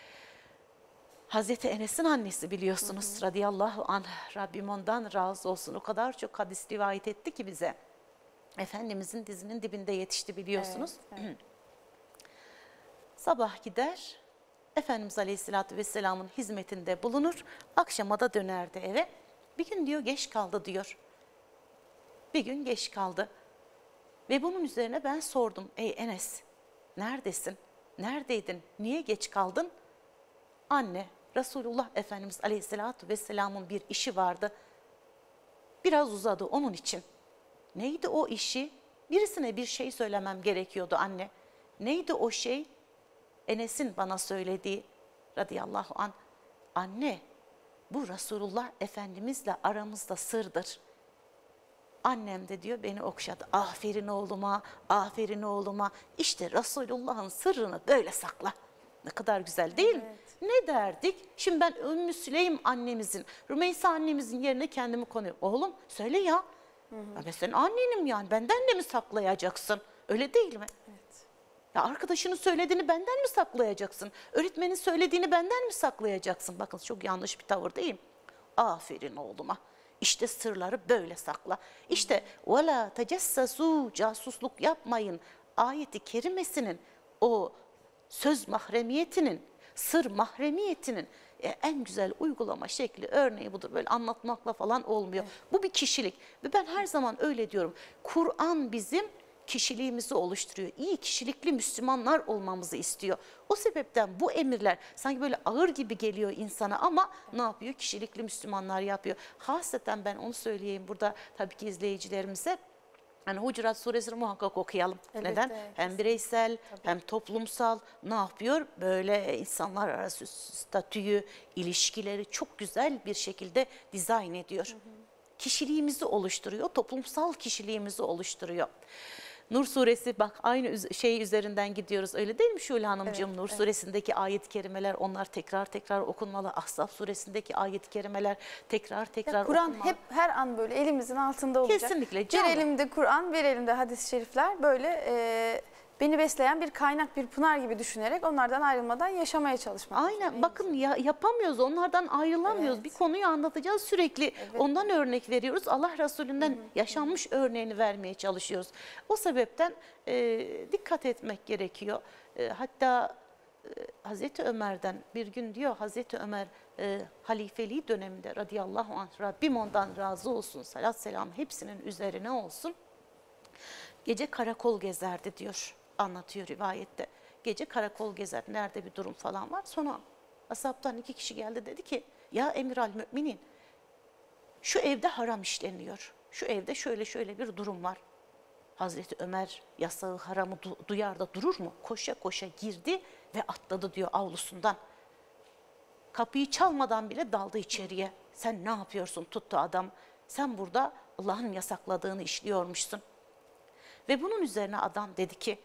Hazreti Enes'in annesi biliyorsunuz radıyallahu anh, Rabbim ondan razı olsun. O kadar çok hadis rivayet etti ki bize. Efendimizin dizinin dibinde yetişti biliyorsunuz. Evet. Sabah gider, Efendimiz Aleyhisselatü Vesselam'ın hizmetinde bulunur, akşama da dönerdi eve. Bir gün diyor geç kaldı diyor. Bir gün geç kaldı ve bunun üzerine ben sordum. Ey Enes, neredesin? Neredeydin? Niye geç kaldın? Anne, Resulullah Efendimiz Aleyhisselatü Vesselam'ın bir işi vardı. Biraz uzadı onun için. Neydi o işi? Birisine bir şey söylemem gerekiyordu anne. Neydi o şey? Enes'in bana söylediği radıyallahu anh. Anne, bu Resulullah Efendimizle aramızda sırdır. Annem de diyor beni okşadı. Aferin oğluma, aferin oğluma. İşte Resulullah'ın sırrını böyle sakla. Ne kadar güzel değil mi? Ne derdik? Şimdi ben Ümmü Süleym annemizin, Rümeysa annemizin yerine kendimi konuyorum. Oğlum söyle ya. Ben senin annenim yani. Benden de mi saklayacaksın? Öyle değil mi? Evet. Ya arkadaşının söylediğini benden mi saklayacaksın? Öğretmenin söylediğini benden mi saklayacaksın? Bakın çok yanlış bir tavır değil mi? Aferin oğluma. İşte sırları böyle sakla. İşte وَلَا تَجَسَّسُوا casusluk yapmayın. Ayeti kerimesinin o söz mahremiyetinin, sır mahremiyetinin en güzel uygulama şekli örneği budur. Böyle anlatmakla falan olmuyor. Evet. Bu bir kişilik ve ben her zaman öyle diyorum. Kur'an bizim kişiliğimizi oluşturuyor. İyi kişilikli Müslümanlar olmamızı istiyor. O sebepten bu emirler sanki böyle ağır gibi geliyor insana ama ne yapıyor? Kişilikli Müslümanlar yapıyor. Hasreten ben onu söyleyeyim burada tabii ki izleyicilerimize. Yani Hucurat Suresini muhakkak okuyalım. Elbette, Neden? Hem bireysel tabii. hem toplumsal ne yapıyor? Böyle insanlar arası statüyü, ilişkileri çok güzel bir şekilde dizayn ediyor. kişiliğimizi oluşturuyor, toplumsal kişiliğimizi oluşturuyor. Nur suresi, bak aynı şey üzerinden gidiyoruz, öyle değil mi Şule Hanımcığım? Evet, Nur suresindeki ayet-i kerimeler, onlar tekrar tekrar okunmalı. Ahzab suresindeki ayet-i kerimeler tekrar tekrar Kur'an okunmalı. hep her an böyle elimizin altında olacak. Kesinlikle, Bir canlı. elimde Kur'an, bir elimde hadis-i şerifler, böyle beni besleyen bir kaynak, bir pınar gibi düşünerek onlardan ayrılmadan yaşamaya çalışmak. Aynen, bakın yapamıyoruz, onlardan ayrılamıyoruz. Evet. Bir konuyu anlatacağız, sürekli ondan örnek veriyoruz. Allah Resulü'nden yaşanmış örneğini vermeye çalışıyoruz. O sebepten dikkat etmek gerekiyor. Hatta Hazreti Ömer'den bir gün diyor, Hazreti Ömer halifeliği döneminde radıyallahu anh, Rabbim ondan razı olsun, salat selam hepsinin üzerine olsun, gece karakol gezerdi diyor, anlatıyor rivayette. Gece karakol gezer, nerede bir durum falan var. Sonra ashabtan 2 kişi geldi, dedi ki ya Emiral Müminin, şu evde haram işleniyor, şu evde şöyle şöyle bir durum var. Hazreti Ömer yasağı, haramı duyar da durur mu? Koşa koşa girdi ve atladı diyor avlusundan. Kapıyı çalmadan bile daldı içeriye. Sen ne yapıyorsun? Tuttu adam. Sen burada Allah'ın yasakladığını işliyormuşsun. Ve bunun üzerine adam dedi ki,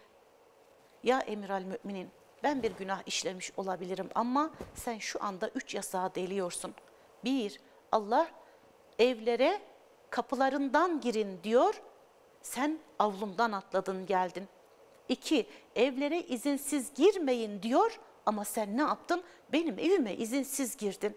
ya Emiral Müminin, ben bir günah işlemiş olabilirim ama sen şu anda 3 yasağı deliyorsun. 1, Allah evlere kapılarından girin diyor, sen avlumdan atladın geldin. 2, evlere izinsiz girmeyin diyor ama sen ne yaptın? Benim evime izinsiz girdin.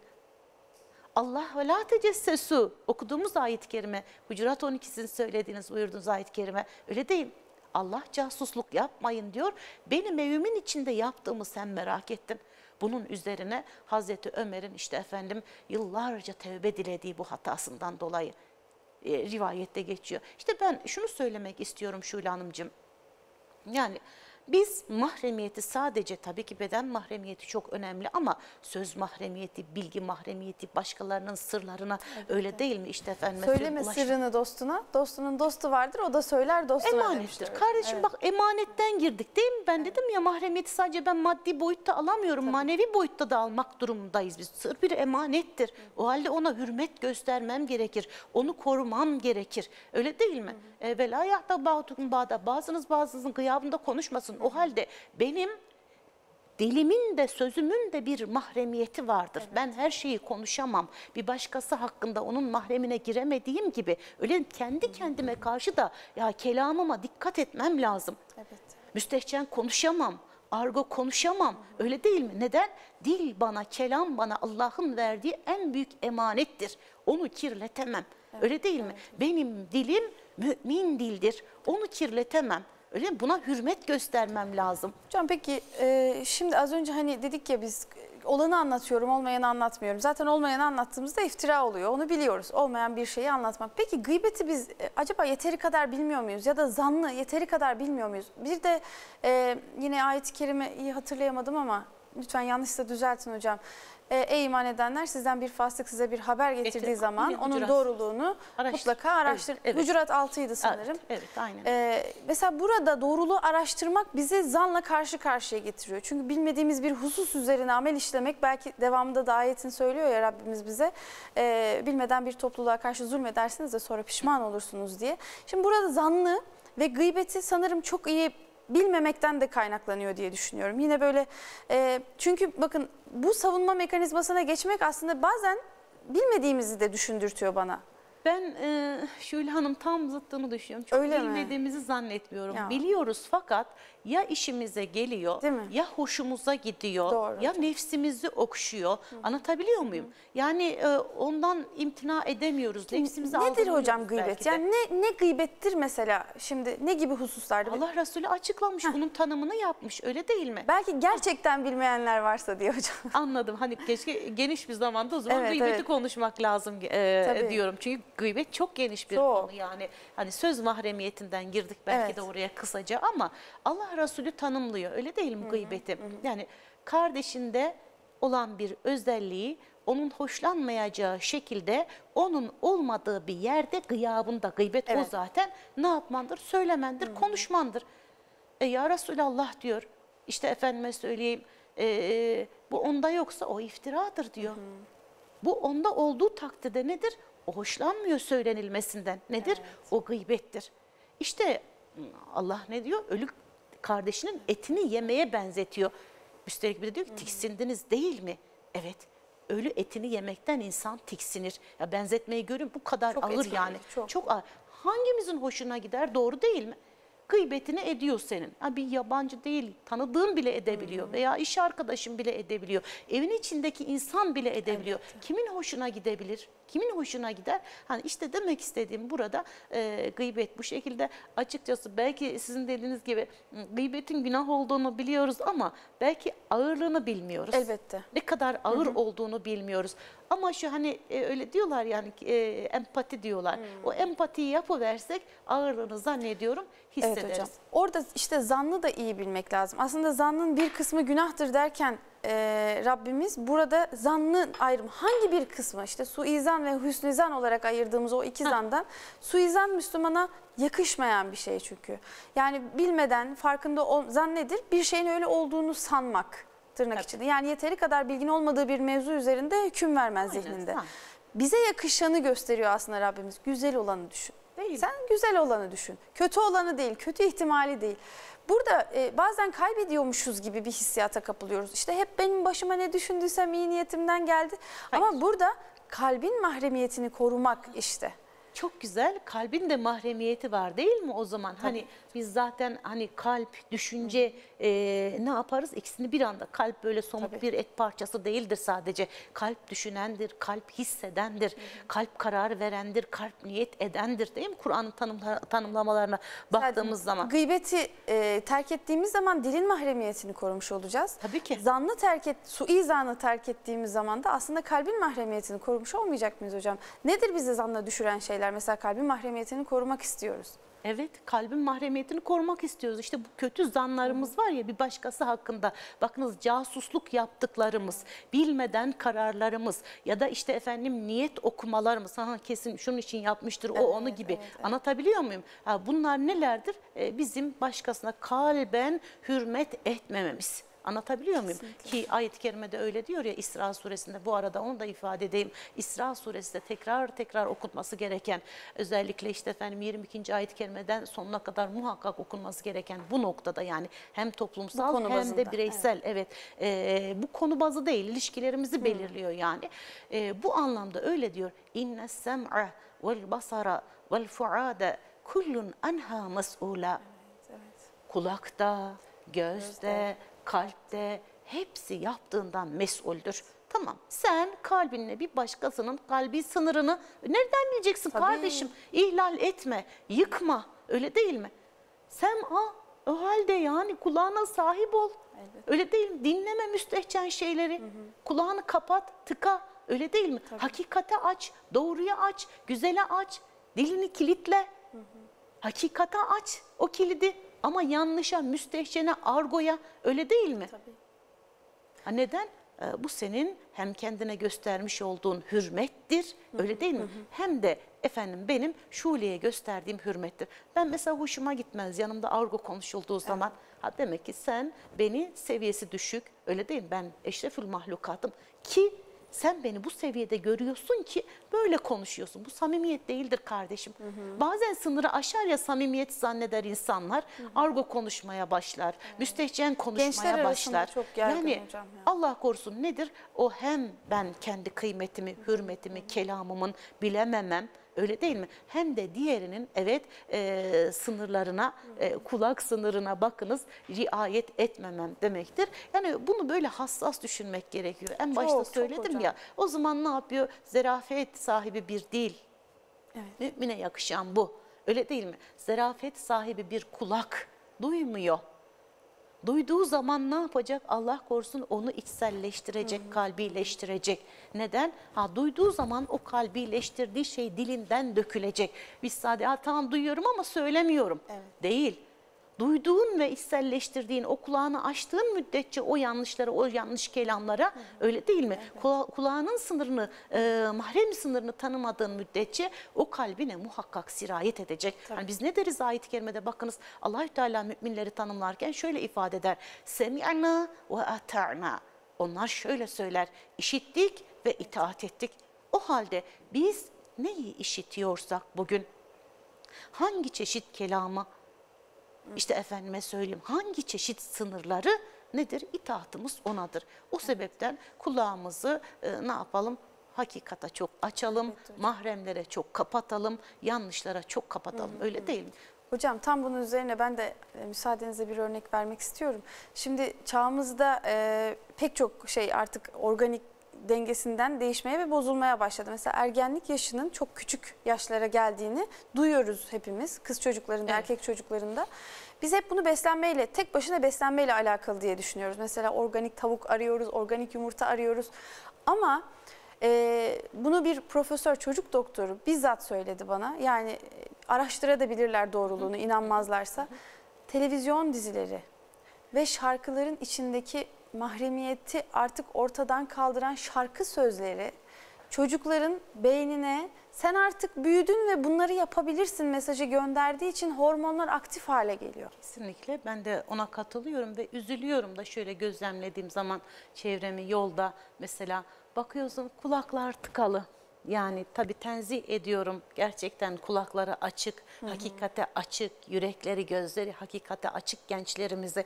Allah ve la tecessesu, okuduğumuz ayet-i kerime, Hucurat 12'sin söylediğiniz, buyurduğunuz ayet-i kerime, öyle değil. Allah casusluk yapmayın diyor. Benim evimin içinde yaptığımı sen merak ettin. Bunun üzerine Hazreti Ömer'in işte efendim yıllarca tevbe dilediği bu hatasından dolayı rivayette geçiyor. İşte ben şunu söylemek istiyorum Şule Hanımcığım. Yani biz mahremiyeti, sadece tabii ki beden mahremiyeti çok önemli ama söz mahremiyeti, bilgi mahremiyeti, başkalarının sırlarına, öyle değil mi? İşte efendim, Söyleme sırrını dostuna, dostunun dostu vardır, o da söyler dostuna. emanettir. Kardeşim bak, emanetten girdik değil mi? Ben dedim ya, mahremiyeti sadece ben maddi boyutta alamıyorum, manevi boyutta da almak durumundayız biz. Sır bir emanettir. O halde ona hürmet göstermem gerekir. Onu korumam gerekir. Öyle değil mi? Ve la yahta ba'dukum ba'da, bazınız bazınızın gıyabında konuşmasın. O halde benim dilimin de sözümün de bir mahremiyeti vardır. Ben her şeyi konuşamam. Bir başkası hakkında onun mahremine giremediğim gibi, öyle kendi kendime karşı da ya kelamıma dikkat etmem lazım. Müstehcen konuşamam, argo konuşamam. Öyle değil mi? Neden? Dil bana, kelam bana Allah'ın verdiği en büyük emanettir. Onu kirletemem. Öyle değil mi? Benim dilim mümin dildir. Onu kirletemem. Öyle mi? Buna hürmet göstermem lazım. Hocam peki şimdi az önce hani dedik ya, biz olanı anlatıyorum, olmayanı anlatmıyorum. Zaten olmayanı anlattığımızda iftira oluyor, onu biliyoruz. Olmayan bir şeyi anlatmak. Peki gıybeti biz acaba yeteri kadar bilmiyor muyuz? Ya da zannı yeteri kadar bilmiyor muyuz? Bir de yine ayet-i kerimeyi hatırlayamadım ama lütfen yanlışsa düzeltin hocam. Ey iman edenler, sizden bir fasık size bir haber getirdiği zaman onun doğruluğunu mutlaka araştırın. Evet. Hucurat 6'ydı sanırım. Evet, aynen. Mesela burada doğruluğu araştırmak bizi zanla karşı karşıya getiriyor. Çünkü bilmediğimiz bir husus üzerine amel işlemek, belki devamında da ayetin söylüyor ya Rabbimiz bize, bilmeden bir topluluğa karşı zulmedersiniz de sonra pişman olursunuz diye. Şimdi burada zannı ve gıybeti sanırım çok iyi bilmemekten de kaynaklanıyor diye düşünüyorum. Yine böyle çünkü bakın, bu savunma mekanizmasına geçmek aslında bazen bilmediğimizi de düşündürtüyor bana. Ben Şule Hanım tam zıttını düşünüyorum. Çok Öyle mi? bilmediğimizi zannetmiyorum. Ya. Biliyoruz fakat ya işimize geliyor, Değil mi? ya hoşumuza gidiyor, Doğru ya hocam. nefsimizi okşuyor. Anlatabiliyor muyum? Yani ondan imtina edemiyoruz. Nefsimizi Nedir algılıyoruz hocam gıybet? belki de. Yani ne gıybettir mesela? Şimdi ne gibi hususlarda? Allah Resulü açıklamış, bunun tanımını yapmış, öyle değil mi? Belki gerçekten bilmeyenler varsa diye hocam. Anladım. Hani keşke geniş bir zamanda o zaman Evet, gıybeti evet. konuşmak lazım Tabii. diyorum. Çünkü gıybet çok geniş bir Çok. konu yani. Hani söz mahremiyetinden girdik belki Evet. de oraya kısaca ama Allah Resulü tanımlıyor. Öyle değil mi gıybeti? Yani kardeşinde olan bir özelliği onun hoşlanmayacağı şekilde, onun olmadığı bir yerde gıyabında, gıybet o Evet. zaten, ne yapmandır? Söylemendir, konuşmandır. Ya Resulallah diyor, işte efendime söyleyeyim, bu onda yoksa o iftiradır diyor. Bu onda olduğu takdirde nedir? O hoşlanmıyor söylenilmesinden. Nedir? O gıybettir. İşte Allah ne diyor? Ölü kardeşinin etini yemeye benzetiyor. Üstelik bir de diyor ki tiksindiniz değil mi? Evet. Ölü etini yemekten insan tiksinir. Ya benzetmeyi görün, bu kadar Çok ağır etkileyici, yani. çok. Çok ağır. Hangimizin hoşuna gider? Doğru değil mi? Gıybetini ediyor senin. Ha, bir yabancı değil, tanıdığın bile edebiliyor veya iş arkadaşın bile edebiliyor. Evin içindeki insan bile edebiliyor. Kimin hoşuna gidebilir? Kimin hoşuna gider? Hani işte demek istediğim burada gıybet bu şekilde, açıkçası belki sizin dediğiniz gibi gıybetin günah olduğunu biliyoruz ama belki ağırlığını bilmiyoruz. Elbette. Ne kadar ağır olduğunu bilmiyoruz. Ama şu hani öyle diyorlar yani empati diyorlar. O empatiyi yapıversek ağırlığını zannediyorum hissederiz. Evet hocam. Orada işte zannı da iyi bilmek lazım. Aslında zannın bir kısmı günahtır derken Rabbimiz burada zannın ayrımı hangi bir kısmı, işte suizan ve hüsnüzan olarak ayırdığımız o iki zandan, suizan Müslümana yakışmayan bir şey çünkü. Yani bilmeden farkında zan nedir? Bir şeyin öyle olduğunu sanmak, tırnak içinde. Yani yeteri kadar bilgin olmadığı bir mevzu üzerinde hüküm vermez zihninde. Bize yakışanı gösteriyor aslında Rabbimiz. Güzel olanı düşün. Değil. Sen güzel olanı düşün. Kötü olanı değil, kötü ihtimali değil. Burada bazen kaybediyormuşuz gibi bir hissiyata kapılıyoruz. İşte hep benim başıma ne düşündüysem iyi niyetimden geldi. Hayır. Ama burada kalbin mahremiyetini korumak işte. Çok güzel, kalbin de mahremiyeti var değil mi o zaman? Hani biz zaten hani kalp, düşünce ne yaparız? İkisini bir anda. Kalp böyle somut bir et parçası değildir sadece. Kalp düşünendir, kalp hissedendir, kalp karar verendir, kalp niyet edendir değil mi? Kur'an'ın tanımlamalarına baktığımız zaman. Gıybeti terk ettiğimiz zaman dilin mahremiyetini korumuş olacağız. Tabii ki. Zannı suizanı terk ettiğimiz zaman da aslında kalbin mahremiyetini korumuş olmayacak mıyız hocam? Nedir bizi zanna düşüren şeyler? Mesela kalbin mahremiyetini korumak istiyoruz. Evet, kalbin mahremiyetini korumak istiyoruz. İşte bu kötü zanlarımız var ya bir başkası hakkında. Bakınız, casusluk yaptıklarımız, bilmeden kararlarımız ya da işte efendim niyet okumalarımız. Ha, kesin şunun için yapmıştır, o onu gibi. Evet. Anlatabiliyor muyum? Ha, bunlar nelerdir? Bizim başkasına kalben hürmet etmememiz. Anlatabiliyor muyum? Kesinlikle. Ki ayet-i kerimede öyle diyor ya İsra suresinde, bu arada onu da ifade edeyim. İsra suresinde tekrar okunması gereken, özellikle işte efendim 22. ayet-i kerimeden sonuna kadar muhakkak okunması gereken bu noktada, yani hem toplumsal hem bazında, de bireysel, evet, bu konu bazı değil, ilişkilerimizi belirliyor yani. Bu anlamda öyle diyor. İnne sem'a vel basara vel fuade kullun anha mes'ula. Kulakta, gözde, kalpte hepsi yaptığından mesuldür. Tamam, sen kalbinle bir başkasının kalbi sınırını nereden bileceksin kardeşim? İhlal etme, yıkma, öyle değil mi? Sen o halde yani kulağına sahip ol. Elbette. Öyle değil mi? Dinleme müstehcen şeyleri. Kulağını kapat, tıka. Öyle değil mi? Hakikate aç, doğruya aç, güzele aç, dilini kilitle. Hakikate aç o kilidi. Ama yanlışa, müstehcene, argoya, öyle değil mi? Tabii. Ha, neden? Bu senin hem kendine göstermiş olduğun hürmettir, öyle değil mi? Hem de efendim benim Şule'ye gösterdiğim hürmettir. Ben mesela hoşuma gitmez yanımda argo konuşulduğu zaman. Ha, demek ki sen beni seviyesi düşük, öyle değil mi? Ben eşrefül mahlukatım ki sen beni bu seviyede görüyorsun ki böyle konuşuyorsun. Bu samimiyet değildir kardeşim. Bazen sınırı aşar ya samimiyet zanneder insanlar. Argo konuşmaya başlar. Müstehcen konuşmaya Gençler başlar. arasında çok yaygın Yani hocam ya. Allah korusun nedir? O hem ben kendi kıymetimi, hürmetimi, kelamımın bilememem, öyle değil mi? Hem de diğerinin sınırlarına, kulak sınırına bakınız, riayet etmemem demektir. Yani bunu böyle hassas düşünmek gerekiyor. En başta Çok söyledim hocam. ya. O zaman ne yapıyor? Zerafet sahibi bir dil. Evet. Mümine yakışan bu. Öyle değil mi? Zerafet sahibi bir kulak duymuyor. Duyduğu zaman ne yapacak? Allah korusun onu içselleştirecek, kalbileştirecek. Neden? Duyduğu zaman o kalbileştirdiği şey dilinden dökülecek. Biz sadece tamam duyuyorum ama söylemiyorum. Evet. Değil. Duyduğun ve içselleştirdiğin, o kulağını açtığın müddetçe o yanlışlara, o yanlış kelamlara, öyle değil mi? Kulağının sınırını, mahrem sınırını tanımadığın müddetçe o kalbine muhakkak sirayet edecek. Yani biz ne deriz ayet-i kerimede? Bakınız Allah-u Teala müminleri tanımlarken şöyle ifade eder. Semi'na ve ata'na. Onlar şöyle söyler. İşittik ve itaat ettik. O halde biz neyi işitiyorsak bugün, hangi çeşit kelamı, işte efendime söyleyeyim, hangi çeşit sınırları nedir? İtaatımız onadır. O sebepten kulağımızı ne yapalım? Hakikata çok açalım, Evet, mahremlere çok kapatalım, yanlışlara çok kapatalım. Öyle değil mi? Hocam tam bunun üzerine ben de müsaadenizle bir örnek vermek istiyorum. Şimdi çağımızda pek çok şey artık organik dengesinden değişmeye ve bozulmaya başladı. Mesela ergenlik yaşının çok küçük yaşlara geldiğini duyuyoruz hepimiz. Kız çocuklarında, Evet. erkek çocuklarında. Biz hep bunu beslenmeyle, tek başına beslenmeyle alakalı diye düşünüyoruz. Mesela organik tavuk arıyoruz, organik yumurta arıyoruz. Ama bunu bir profesör, çocuk doktoru bizzat söyledi bana. Yani araştırabilirler doğruluğunu, inanmazlarsa. Televizyon dizileri ve şarkıların içindeki mahremiyeti artık ortadan kaldıran şarkı sözleri çocukların beynine sen artık büyüdün ve bunları yapabilirsin mesajı gönderdiği için hormonlar aktif hale geliyor. Kesinlikle ben de ona katılıyorum ve üzülüyorum da şöyle gözlemlediğim zaman çevremi yolda mesela bakıyorsun kulaklar tıkalı. Yani tabii tenzih ediyorum, gerçekten kulakları açık, hakikate açık, yürekleri, gözleri hakikate açık gençlerimizi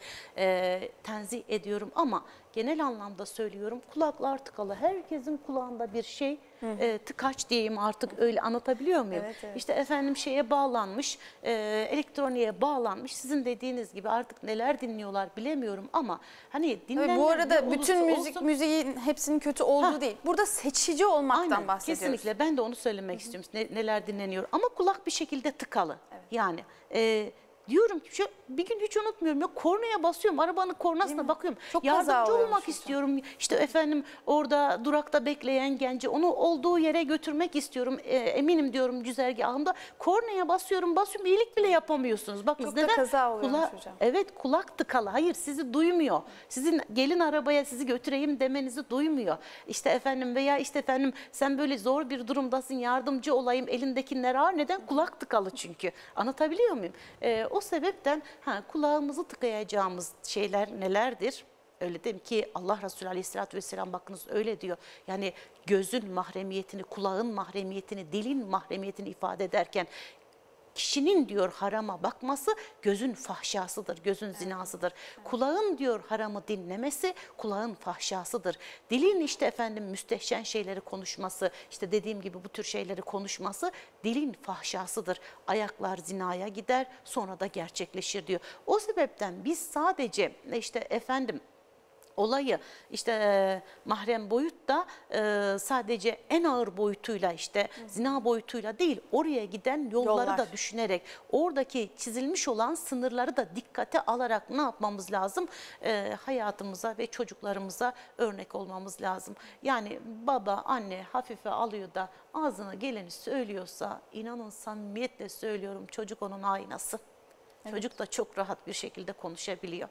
tenzih ediyorum. Ama genel anlamda söylüyorum, kulaklar tıkalı. Herkesin kulağında bir şey tıkaç diyeyim, artık öyle anlatabiliyor muyum? Evet, evet. İşte efendim şeye bağlanmış, elektroniğe bağlanmış. Sizin dediğiniz gibi artık neler dinliyorlar bilemiyorum ama hani dinleyenler Bu arada ne bütün olursa olsun, müziğin hepsinin kötü olduğu değil. Burada seçici olmaktan aynen, bahsediyoruz. kesinlikle ben de onu söylemek istiyorum. Neler dinleniyor ama kulak bir şekilde tıkalı. Yani diyorum ki bir gün hiç unutmuyorum ya, kornaya basıyorum, arabanın kornasına bakıyorum. Çok kaza Yardımcı oluyormuş olmak hocam. istiyorum. İşte efendim orada durakta bekleyen genci onu olduğu yere götürmek istiyorum. Eminim diyorum güzergahımda. Kornaya basıyorum, iyilik bile yapamıyorsunuz. Bakın Çok da kaza oluyormuş hocam. Evet, kulak tıkalı. Hayır, sizi duymuyor. Sizin gelin arabaya sizi götüreyim demenizi duymuyor. İşte efendim veya işte efendim sen böyle zor bir durumdasın, yardımcı olayım, elindekiler ağır. Neden? Kulak tıkalı çünkü. Anlatabiliyor muyum? O sebepten kulağımızı tıkayacağımız şeyler nelerdir? Öyle değil mi ki Allah Resulü Aleyhisselatü Vesselam bakınız öyle diyor. Yani gözün mahremiyetini, kulağın mahremiyetini, dilin mahremiyetini ifade ederken kişinin diyor harama bakması gözün fahşasıdır, gözün zinasıdır. Kulağın diyor haramı dinlemesi kulağın fahşasıdır. Dilin işte efendim müstehcen şeyleri konuşması, işte dediğim gibi bu tür şeyleri konuşması dilin fahşasıdır. Ayaklar zinaya gider, sonra da gerçekleşir diyor. O sebepten biz sadece işte efendim olayı işte mahrem boyut da sadece en ağır boyutuyla işte zina boyutuyla değil, oraya giden yolları da düşünerek oradaki çizilmiş olan sınırları da dikkate alarak ne yapmamız lazım? Hayatımıza ve çocuklarımıza örnek olmamız lazım. Yani baba anne hafife alıyor da ağzına geleni söylüyorsa, inanın samimiyetle söylüyorum, çocuk onun aynası. Evet. Çocuk da çok rahat bir şekilde konuşabiliyor.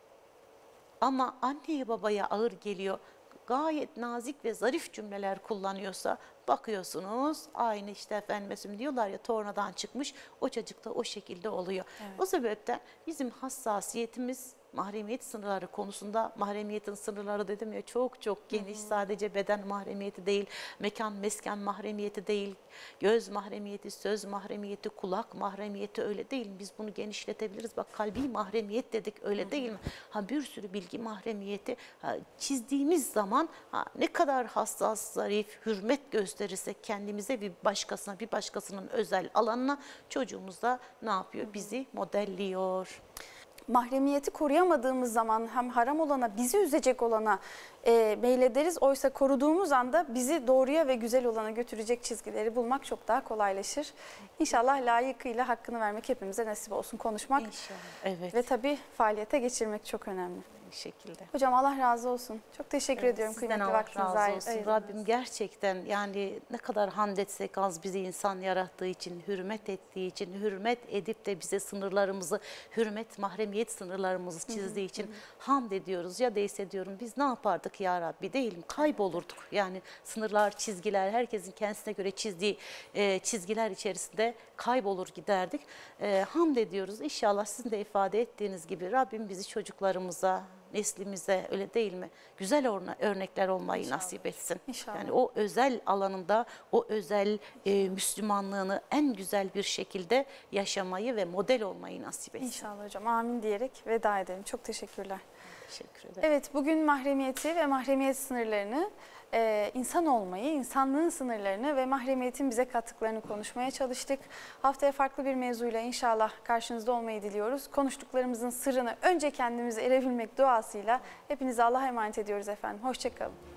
Ama anneye babaya ağır geliyor, gayet nazik ve zarif cümleler kullanıyorsa bakıyorsunuz aynı işte efendim diyorlar ya, tornadan çıkmış, o çocuk da o şekilde oluyor. Evet. O sebepten bizim hassasiyetimiz mahremiyet sınırları konusunda, mahremiyetin sınırları dedim ya çok çok geniş. Sadece beden mahremiyeti değil, mekan mesken mahremiyeti değil, göz mahremiyeti, söz mahremiyeti, kulak mahremiyeti, öyle değil mi? Biz bunu genişletebiliriz. Bak kalbi mahremiyet dedik, öyle değil mi? Bir sürü bilgi mahremiyeti çizdiğimiz zaman ne kadar hassas, zarif, hürmet gösterirsek kendimize, bir başkasına, bir başkasının özel alanına, çocuğumuz da ne yapıyor? Bizi modelliyor. Mahremiyeti koruyamadığımız zaman hem haram olana, bizi üzecek olana meylederiz. Oysa koruduğumuz anda bizi doğruya ve güzel olana götürecek çizgileri bulmak çok daha kolaylaşır. İnşallah layıkıyla hakkını vermek hepimize nasip olsun, konuşmak. İnşallah. Evet. Ve tabii faaliyete geçirmek çok önemli. Bir şekilde. Hocam Allah razı olsun. Çok teşekkür ediyorum. Sizden Kıymetli Allah vaktinizi razı olsun. ayırdınız. Rabbim gerçekten yani ne kadar hamd etsek az, bizi insan yarattığı için, hürmet ettiği için, hürmet edip de bize sınırlarımızı, hürmet, mahremiyet sınırlarımızı çizdiği için hamd ediyoruz. Ya değilse diyorum biz ne yapardık ya Rabbi, değil mi? Kaybolurduk. Yani sınırlar, çizgiler, herkesin kendisine göre çizdiği çizgiler içerisinde kaybolur giderdik. Hamd ediyoruz. İnşallah sizin de ifade ettiğiniz gibi Rabbim bizi çocuklarımıza, neslimize, öyle değil mi? Güzel örnekler olmayı İnşallah. nasip etsin. İnşallah. Yani o özel alanında o özel Müslümanlığını en güzel bir şekilde yaşamayı ve model olmayı nasip etsin. İnşallah hocam. Amin diyerek veda edelim. Çok teşekkürler. Teşekkür ederim. Evet, bugün mahremiyeti ve mahremiyet sınırlarını, insan olmayı, insanlığın sınırlarını ve mahremiyetin bize kattıklarını konuşmaya çalıştık. Haftaya farklı bir mevzuyla inşallah karşınızda olmayı diliyoruz. Konuştuklarımızın sırrını önce kendimize erebilmek duasıyla hepinize Allah'a emanet ediyoruz efendim. Hoşçakalın.